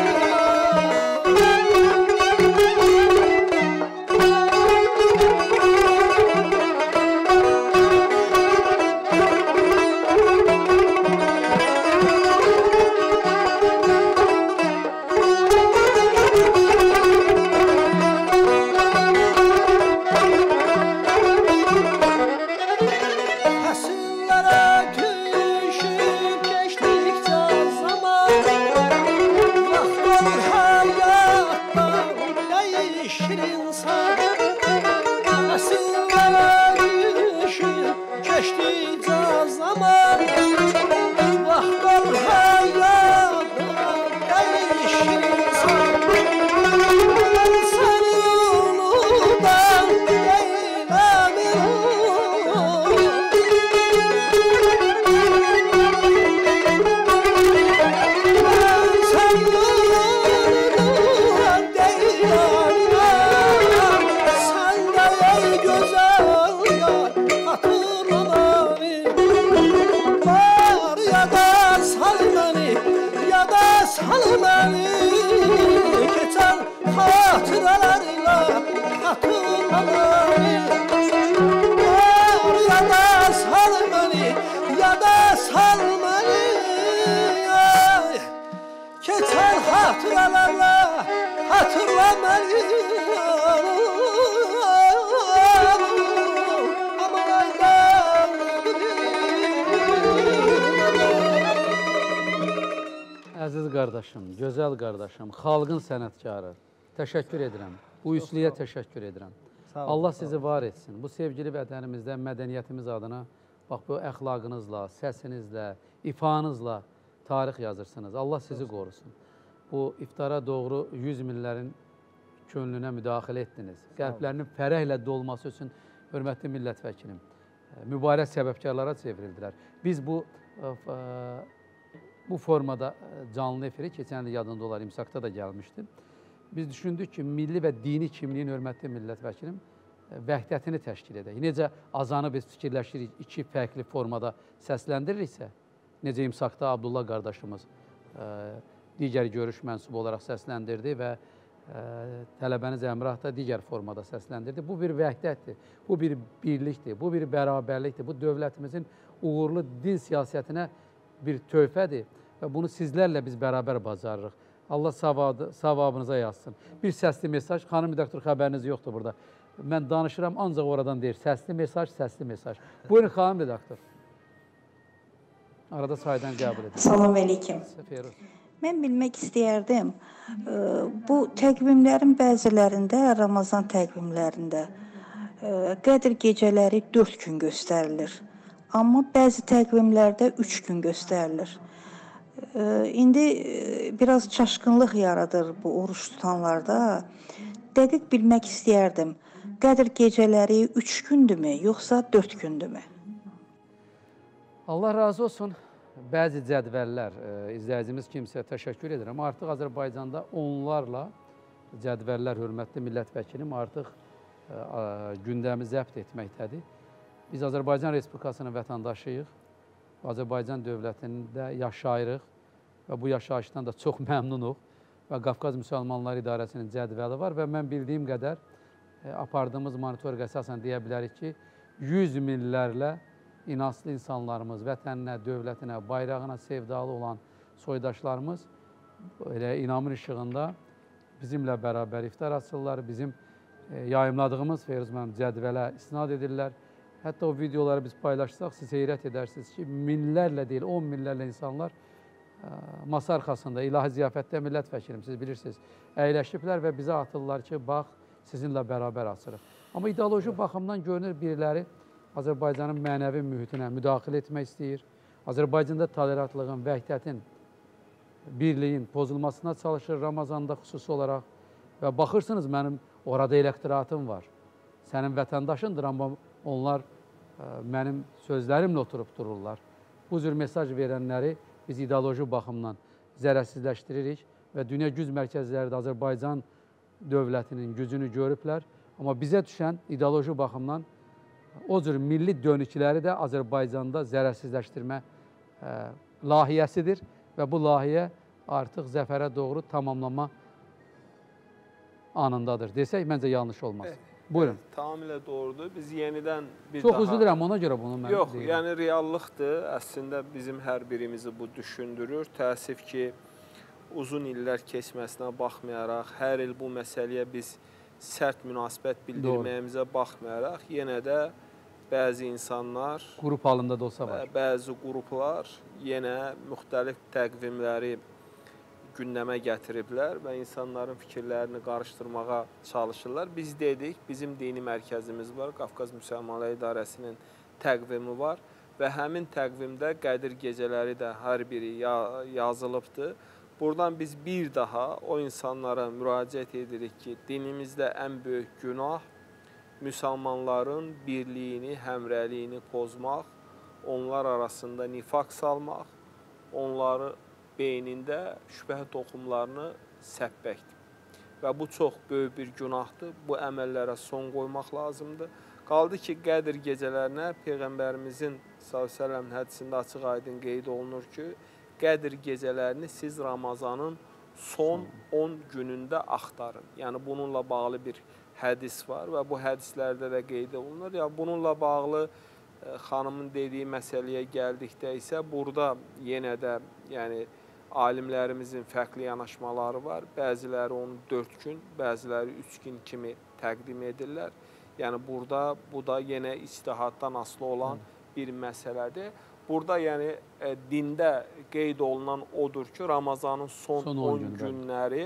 Əziz qardaşım, gözəl qardaşım, xalqın sənətkarı, təşəkkür edirəm. Bu üslüyə təşəkkür edirəm. Allah sizi var etsin. Bu sevgili vətənimizdə mədəniyyətimiz adına bax bu əxlaqınızla, səsinizlə, ifanızla tarix yazırsınız. Allah sizi qorusun. Bu iftara doğru yüz minlərin könlünə müdaxilə etdiniz. Qəlblərinin fərəhlə dolması üçün, hörmətli millət vəkilim, mübarək səbəbkarlara çevrildilər. Biz bu bu formada canlı efiri, keçən də yadında olar, İmsakda da gəlmişdi. Biz düşündük ki, milli və dini kimliyin, hörmətli millət vəkilim, vəhdətini təşkil edək. Necə azanı biz fikirləşirik, iki fərqli formada səsləndiririksə, necə İmsakda Abdullah qardaşımız digər görüş mənsubu olaraq səsləndirdi və tələbəniz Əmrah da digər formada səsləndirdi. Bu bir vəhdətdir, bu bir birlikdir, bu bir bərabərlikdir, bu dövlətimizin uğurlu din siyasətinə bir töhfədir və bunu sizlərlə biz bərabər bacarırıq. Allah savabınıza yazsın. Bir səsli mesaj, xanım redaktor xəbəriniz yoxdur burada. Mən danışıram, ancaq oradan deyir. Səsli mesaj, səsli mesaj. Buyurun xanım redaktor. Arada saydan qəbul edin. Salam əleykum. Mən bilmək istəyərdim, bu təqvimlərin bəzilərində, Ramazan təqvimlərində Qədr gecələri dörd gün göstərilir. Amma bəzi təqvimlərdə üç gün göstərilir. İndi biraz çaşqınlıq yaradır bu oruç tutanlarda. Dəqiq bilmək istəyərdim, Qədr gecələri üç gündürmü, yoxsa dörd gündürmü? Allah razı olsun. Bəzi cədvəllər, izləyicimiz kimsə təşəkkür edirəm. Artıq Azərbaycanda onlarla cədvəllər, hörmətli millət vəkilim, artıq gündəmi zəbt etməkdədir. Biz Azərbaycan Respublikasının vətəndaşıyıq, Azərbaycan dövlətində yaşayırıq və bu yaşayışdan da çox məmnunuq və Qafqaz Müsəlmanlar İdarəsinin cədvəli var və mən bildiyim qədər apardığımız monitorinq əsasən deyə bilərik ki, yüz minlərlə inançlı insanlarımız, vətəninə, dövlətinə, bayrağına sevdalı olan soydaşlarımız elə inamın işığında bizimlə bərabər iftar açırlar, bizim yayımladığımız Feyruz müəllim cədvələ istinad edirlər. Hətta o videoları biz paylaşsaq, siz heyrət edərsiniz ki, minlərlə deyil, on minlərlə insanlar masa arxasında, ilahi ziyafətdə millət vəkilim, siz bilirsiniz, əyləşiblər və bizə atırlar ki, bax, sizinlə bərabər açırıq. Amma ideoloji baxımdan görünür, biriləri Azərbaycanın mənəvi mühitinə müdaxilə etmək istəyir. Azərbaycanda tolerantlığın, vəhdətin, birliyin pozulmasına çalışır Ramazanda xüsusi olaraq. Və baxırsınız, mənim orada elektoratım var. Sənin vətəndaşındır, amma onlar ə, mənim sözlərimlə oturub dururlar. Bu cür mesaj verənləri biz ideoloji baxımdan zərərsizləşdiririk və dünya güc mərkəzləri də Azərbaycan dövlətinin gücünü görüblər. Amma bizə düşən ideoloji baxımdan o cür milli dönükləri də Azərbaycanda zərərsizləşdirmə ə, layihəsidir və bu layihə artıq zəfərə doğru tamamlama anındadır. Desək, məncə yanlış olmaz. Evet. Buyurun. Evet, tamamilə doğrudur. Biz yenidən bir Çox daha... Çox üzülürəm, ona görə bunu mən Yox, deyirəm. yəni reallıqdır. Əslində bizim hər birimizi bu düşündürür. Təəssüf ki, uzun illər keçməsinə baxmayaraq, hər il bu məsələyə biz sərt münasibət bildirməyimizə baxmayaraq, yenə də bəzi insanlar, qrup halında da olsa var, bəzi qruplar yenə müxtəlif təqvimləri gündəmə gətiriblər və insanların fikirlərini qarışdırmağa çalışırlar. Biz dedik, bizim dini mərkəzimiz var, Qafqaz Müsəlmanlar İdarəsinin təqvimi var və həmin təqvimdə Qədir gecələri də hər biri yazılıbdır. Buradan biz bir daha o insanlara müraciət edirik ki, dinimizdə ən böyük günah müsəlmanların birliyini, həmrəliyini pozmaq, onlar arasında nifaq salmaq, onları beynində şübhə toxumlarını səpbəkdir. Və bu çox böyük bir günahdır. Bu əməllərə son qoymaq lazımdır. Qaldı ki, Qədir gecələrinə Peyğəmbərimizin sallallahu əleyhi və səlləm hədisində açıq aydın qeyd olunur ki, Qədir gecələrini siz Ramazanın son on günündə axtarın. Yəni, bununla bağlı bir hədis var və bu hədislərdə də qeyd olunur. Ya, bununla bağlı e, xanımın dediyi məsələyə gəldikdə isə burada yenə də yəni, alimlərimizin fərqli yanaşmaları var. Bəziləri onu dörd gün, bəziləri üç gün kimi təqdim edirlər. Yəni, burada bu da yenə ictihatdan asılı olan bir məsələdir. Burada yəni e, dində qeyd olunan odur ki, Ramazanın son, son on günləri,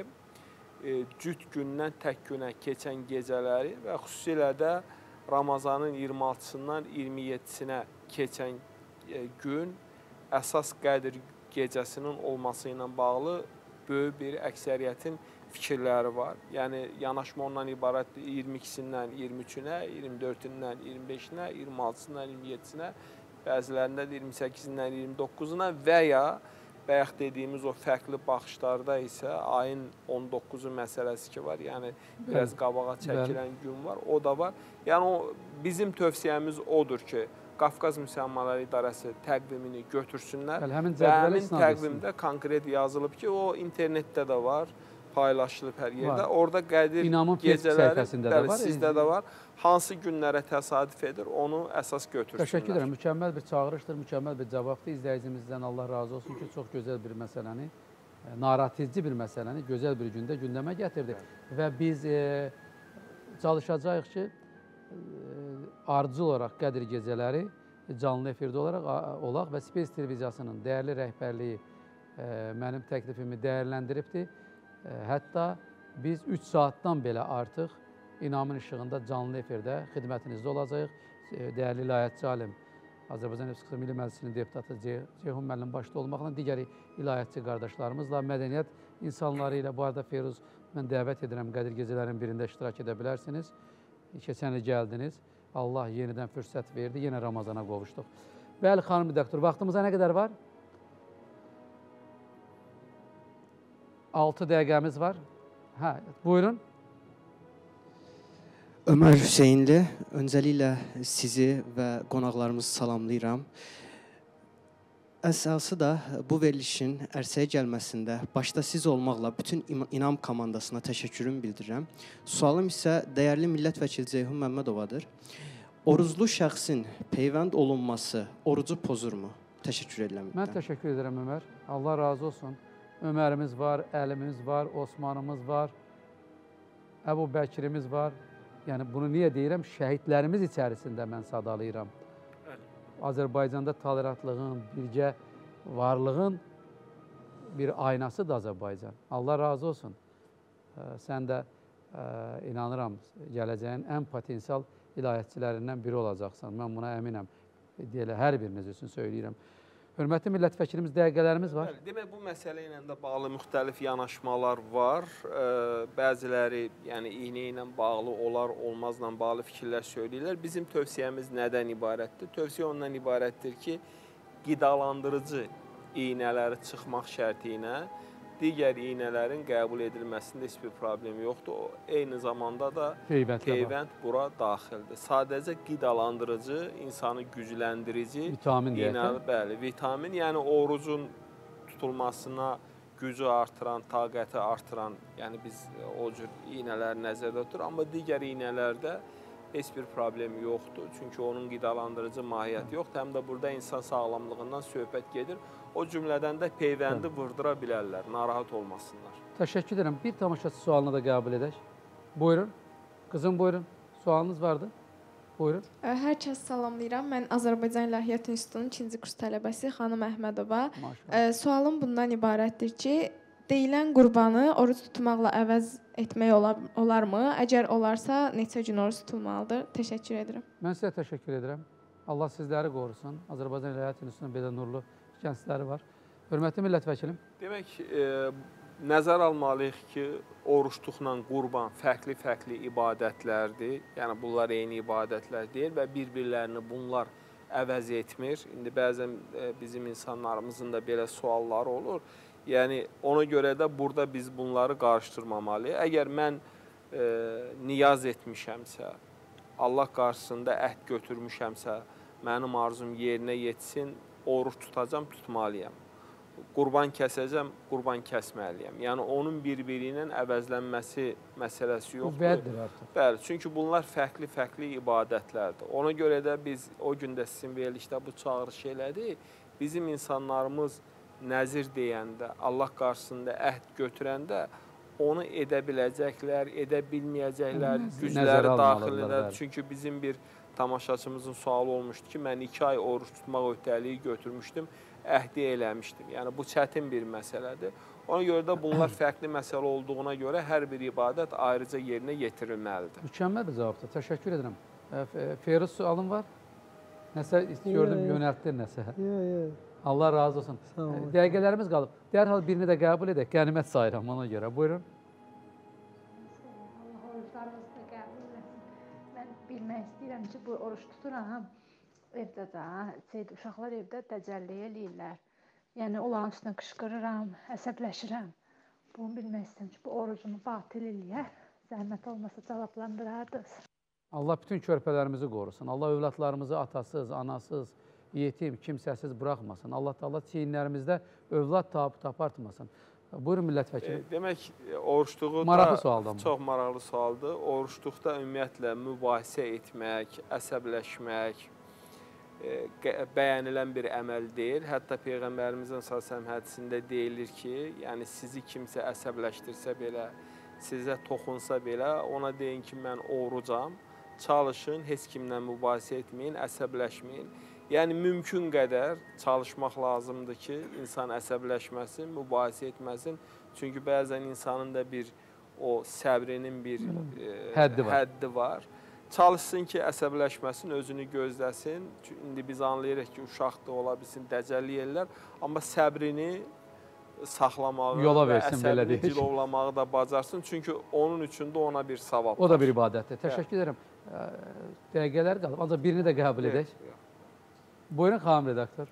e, cüt gündən tək günə keçən gecələri və xüsusilə də Ramazanın iyirmi altısından iyirmi yeddisinə keçən e, gün əsas Qədir gecəsinin olması ilə bağlı böyük bir əksəriyyətin fikirləri var. Yəni, yanaşma ondan ibarət iyirmi ikisindən iyirmi üçünə, iyirmi dördündən iyirmi beşinə, iyirmi altısından iyirmi yeddisinə, bəzilərində iyirmi səkkizindən iyirmi doqquzuna və ya bayaq dediyimiz o fərqli baxışlarda isə ayın on doqquzu məsələsi ki var, yəni biraz qabağa çəkilən gün var, o da var. Yəni, o, bizim tövsiyəmiz odur ki, Qafqaz Müsəlmanlar İdarəsi təqvimini götürsünlər və həmin təqvimdə konkret yazılıb ki, o internetdə də var, paylaşılıb hər yerdə. Var. Orada Qədir gecələri də sizdə də var. Hansı günlərə təsadüf edir, onu əsas götürsünlər. Təşəkkür edirəm. Mükəmməl bir çağırışdır, mükəmməl bir cavabdır. İzləyicimizdən Allah razı olsun ki, çox gözəl bir məsələni, narahat edici bir məsələni gözəl bir gündə gündəmə gətirdi. Evet. Və biz e, çalışacağıq ki, e, ardıcıl olaraq Qədir gecələri canlı efirdə olaraq olaq və Space televiziyasının dəyərli rəhbərliyi e, mənim təklifimi dəyərləndiribdir. E, hətta biz üç saatdan belə artıq İnamın işığında canlı efirdə xidmətinizdə olacaq. Dəyərli ilahiyyatçı alim, Azərbaycan Respublikası Milli Məclisinin deputatı Ceyhun müəllim başda olmaqla digər ilahiyyatçı qardaşlarımızla, mədəniyyət insanları ilə, bu arada Feyruz, mən dəvət edirəm, Qədir gecələrinin birində iştirak edə bilərsiniz. Keçən il gəldiniz, Allah yenidən fürsət verdi, yenə Ramazana qovuşduq. Bəli, xanım redaktor, vaxtımıza nə qədər var? altı dəqiqəmiz var. Hə, buyurun. Ömər Hüseynli, öncəliklə sizi və qonaqlarımızı salamlayıram. Əsası da bu verilişin ərsəyə gəlməsində başda siz olmaqla bütün İnam komandasına təşəkkürümü bildirirəm. Sualım isə dəyərli millət vəkili Ceyhun Məmmədovadır. Oruclu şəxsin peyvənd olunması orucu pozurmu? Təşəkkür edirəm. Mən təşəkkür edirəm Ömər. Allah razı olsun. Ömərimiz var, Əlimiz var, Osmanımız var, Əbu Bəkirimiz var. Yəni, bunu niyə deyirəm? Şəhidlərimiz içərisində mən sadalayıram. Azərbaycanda tolerantlığın, birgə varlığın bir aynası da Azərbaycan. Allah razı olsun. Sən də inanıram, gələcəyin ən potensial ilahiyyatçilərindən biri olacaqsan. Mən buna əminəm. Deyilə, hər biriniz üçün söyləyirəm. Hörmətli millət vəkilimiz, dəqiqələrimiz var. Demək, bu məsələ ilə də bağlı müxtəlif yanaşmalar var. Bəziləri, yəni iynə ilə bağlı, olar, olmazla bağlı fikirlər söyləyirlər. Bizim tövsiyəmiz nədən ibarətdir? Tövsiyə ondan ibarətdir ki, qidalandırıcı iynələri çıxmaq şərti ilə digər iynələrin qəbul edilməsində heç bir problem yoxdur. Eyni zamanda da peyvənd bura daxildir. Sadəcə qidalandırıcı, insanı gücləndirici, vitamin deyək. Bəli, vitamin, yəni orucun tutulmasına gücü artıran, taqəti artıran, yəni biz o cür iynələri nəzərdə tutur. Amma digər iynələrdə heç bir problem yoxdur. Çünki onun qidalandırıcı mahiyyəti yoxdur. Həm də burada insan sağlamlığından söhbət gedir. O cümlədən də peyvəndi vurdura bilərlər, narahat olmasınlar. Təşəkkür edirəm. Bir tamaşaçı sualını da qəbul edək. Buyurun. Qızım, buyurun. Sualınız vardı. Buyurun. Hər kəs salamlayıram. Mən Azərbaycan İlahiyyat İnstitutunun ikinci kurs tələbəsi xanım Əhmədova. Sualım bundan ibarətdir ki, deyilən qurbanı oruç tutmaqla əvəz etmək olar, olarmı? Əgər olarsa, neçə gün oruç tutulmalıdır? Təşəkkür edirəm. Mən sizə təşəkkür edirəm. Allah sizləri qorusun. Azərbaycan İlahiyyat İnstitutunun belə nurlu şəxsləri var. Hörmətli millət vəkilim. Demək, e, nəzər almalıyıq ki, oruçluqla qurban fərqli-fərqli ibadətlərdir. Yəni, bunlar eyni ibadətlər deyil və bir-birlərini bunlar əvəz etmir. İndi bəzən e, bizim insanlarımızın da belə sualları olur. Yəni, ona görə də burada biz bunları qarışdırmamalıyıq. Əgər mən e, niyaz etmişəmsə, Allah qarşısında əhd götürmüşəmsə, mənim arzum yerinə yetsin, oruç tutacam, tutmalıyam. Qurban kəsəcəm, qurban kəsməliyəm. Yəni, onun bir-biri ilə əvəzlənməsi məsələsi yoxdur. Bəlidir artıq. Bəli, çünki bunlar fərqli-fərqli ibadətlərdir. Ona görə də biz o gündə sizin verilişdə bu çağırış elədik. Bizim insanlarımız nəzir deyəndə, Allah qarşısında əhd götürəndə onu edə biləcəklər, edə bilməyəcəklər, gücləri daxilində. Çünki bizim bir tamaşaçımızın sualı olmuşdu ki, mən iki ay oruç tutmaq öhdəliyi götürmüşdüm, əhdi eləmişdim. Yəni, bu çətin bir məsələdir. Ona görə də bunlar fərqli məsələ olduğuna görə hər bir ibadət ayrıca yerinə yetirilməlidir. Mükəmməl bir cavabdır. Təşəkkür edirəm. Feyruz, sualın var? Nəsə gördüm, yönəltdin nəsə. Allah razı olsun. Dəqiqələrimiz qalıb. Dərhal birini də qəbul edək. Qənimət sayıram ona görə. Buyurun. Allah oruçlarımızı da qəbul eləsin. Mən bilmək istəyirəm ki, bu oruç tuturam. Evdə də, uşaqlar evdə təcəlli eləyirlər. Yəni, onların üstünə qışqırıram, əsəbləşirəm. Bunu bilmək istəyirəm ki, bu orucumu batil eləyər. Zəhmət olmasa cavablandırardınız. Allah bütün körpələrimizi qorusun. Allah övladlarımızı atasız, anasız, yetim, kimsəsiz buraxmasın. Allah Taala çiyinlərimizdə övlad tapıb tapartmasın. Buyurun millət vəkili. E, demək, oruçluğu maraqlı sualdır. Çox maraqlı sualdır. Oruçluqda ümumiyyətlə mübahisə etmək, əsəbləşmək e, bəyənilən bir əməl deyil. Hətta Peyğəmbərimizin sallallahu hədisində deyilir ki, yəni sizi kimsə əsəbləşdirsə belə, sizə toxunsa belə, ona deyin ki, mən orucam. Çalışın, heç kimlə mübahisə etməyin, əsəbləşməyin. Yəni, mümkün qədər çalışmaq lazımdır ki, insan əsəbləşməsin, mübahisə etməsin. Çünki bəzən insanın da bir o səbrinin bir e, həddi, var. həddi var. Çalışsın ki, əsəbləşməsin, özünü gözləsin. İndi biz anlayırıq ki, uşaq da ola bilsin, dəcəlli yerlər. Amma səbrini saxlamağı yola və versin, əsəbini cilovlamağı da bacarsın. Çünki onun üçün də ona bir savab var. O da bir ibadətdir. Təşəkkür edirəm. Dəqiqələr qalıb. Ancaq birini də qəbul edək. Buyurun, xanım redaktor.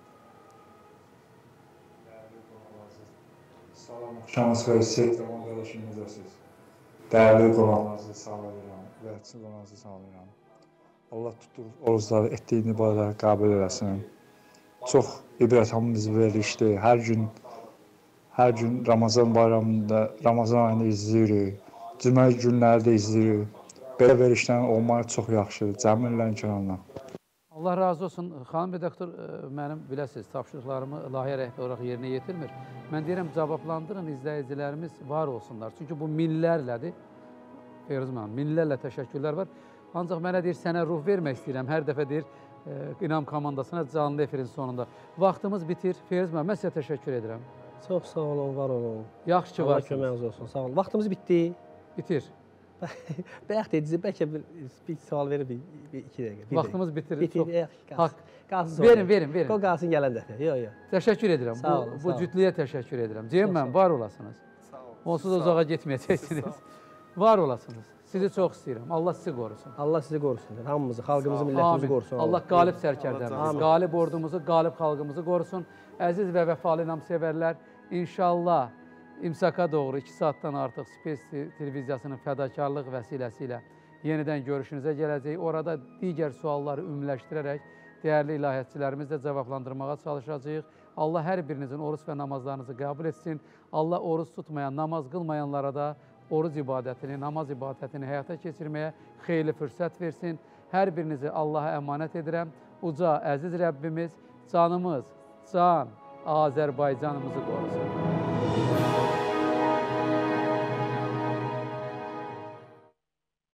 Salam, axşamınız xeyir. Seyid Zaman qardaşım, necəsiniz? Dəyərli qonaqlarınızı salamlayıram, vətçi qonaqlarınızı salamlayıram. Allah tutur, orucları etdiyini ibadətləri qəbul eləsin. Çox ibrətamiz verilişdir. Hər gün, hər gün Ramazan bayramında, Ramazan ayında izləyirik. Cümə günləri də izləyirik. Belə verilişlərin olmağı çox yaxşıdır, cəmilərin kənarına. Allah razı olsun. Xanım redaktor, mənim biləsiniz, tapşırıqlarımı layihə rəhbəri olaraq yerinə yetirmir. Mən deyirəm, cavablandırın, izləyicilərimiz var olsunlar. Çünki bu minlərlədir. Feyruz mənim, minlərlə təşəkkürlər var. Ancaq mənə deyir, sənə ruh vermək istəyirəm. Hər dəfə deyir, İnam komandasına canlı efirin sonunda. Vaxtımız bitir. Feyruz mənim, mən sizə təşəkkür edirəm. Çox sağ olun, var olun. Yaxşı ki, varsınız. Allah köməyiniz olsun, sağ olun. Vaxtımız bitdi. Bitir. Bayaq dediniz, bəlkə bir, bir sual verir, bir, bir iki dəqiqə. Bir Vaxtımız bitir. Bitir, Haqq. Qalsın Verin, verin, verin. O qalsın gələn dəfə. Yox, yox. Təşəkkür edirəm. Sağ olun, bu bu cütlüyə təşəkkür edirəm. Ceyhun mən, var olasınız. Sağ olun. Onsuz uzağa getməyəcəksiniz. Var olasınız. Sizi çox istəyirəm. Allah sizi qorusun. Allah sizi qorusun. Hamımızı, xalqımızı, millətimizi qorusun. Allah qalib sərkərdəmizi, qalib ordumuzu, qalib xalqımızı qorusun. Əziz və vəfalı inamsevərlər, inşallah İmsaka doğru iki saatdan artıq Space televiziyasının fədakarlıq vəsiləsi ilə yenidən görüşünüzə gələcək. Orada digər sualları ümumiləşdirərək dəyərli ilahiyyatçilərimizlə cavablandırmağa çalışacağıq. Allah hər birinizin oruç və namazlarınızı qəbul etsin. Allah oruç tutmayan, namaz qılmayanlara da oruc ibadətini, namaz ibadətini həyata keçirməyə xeyli fürsət versin. Hər birinizi Allaha əmanət edirəm. Uca, əziz Rəbbimiz canımız, can Azərbaycanımızı qorusun.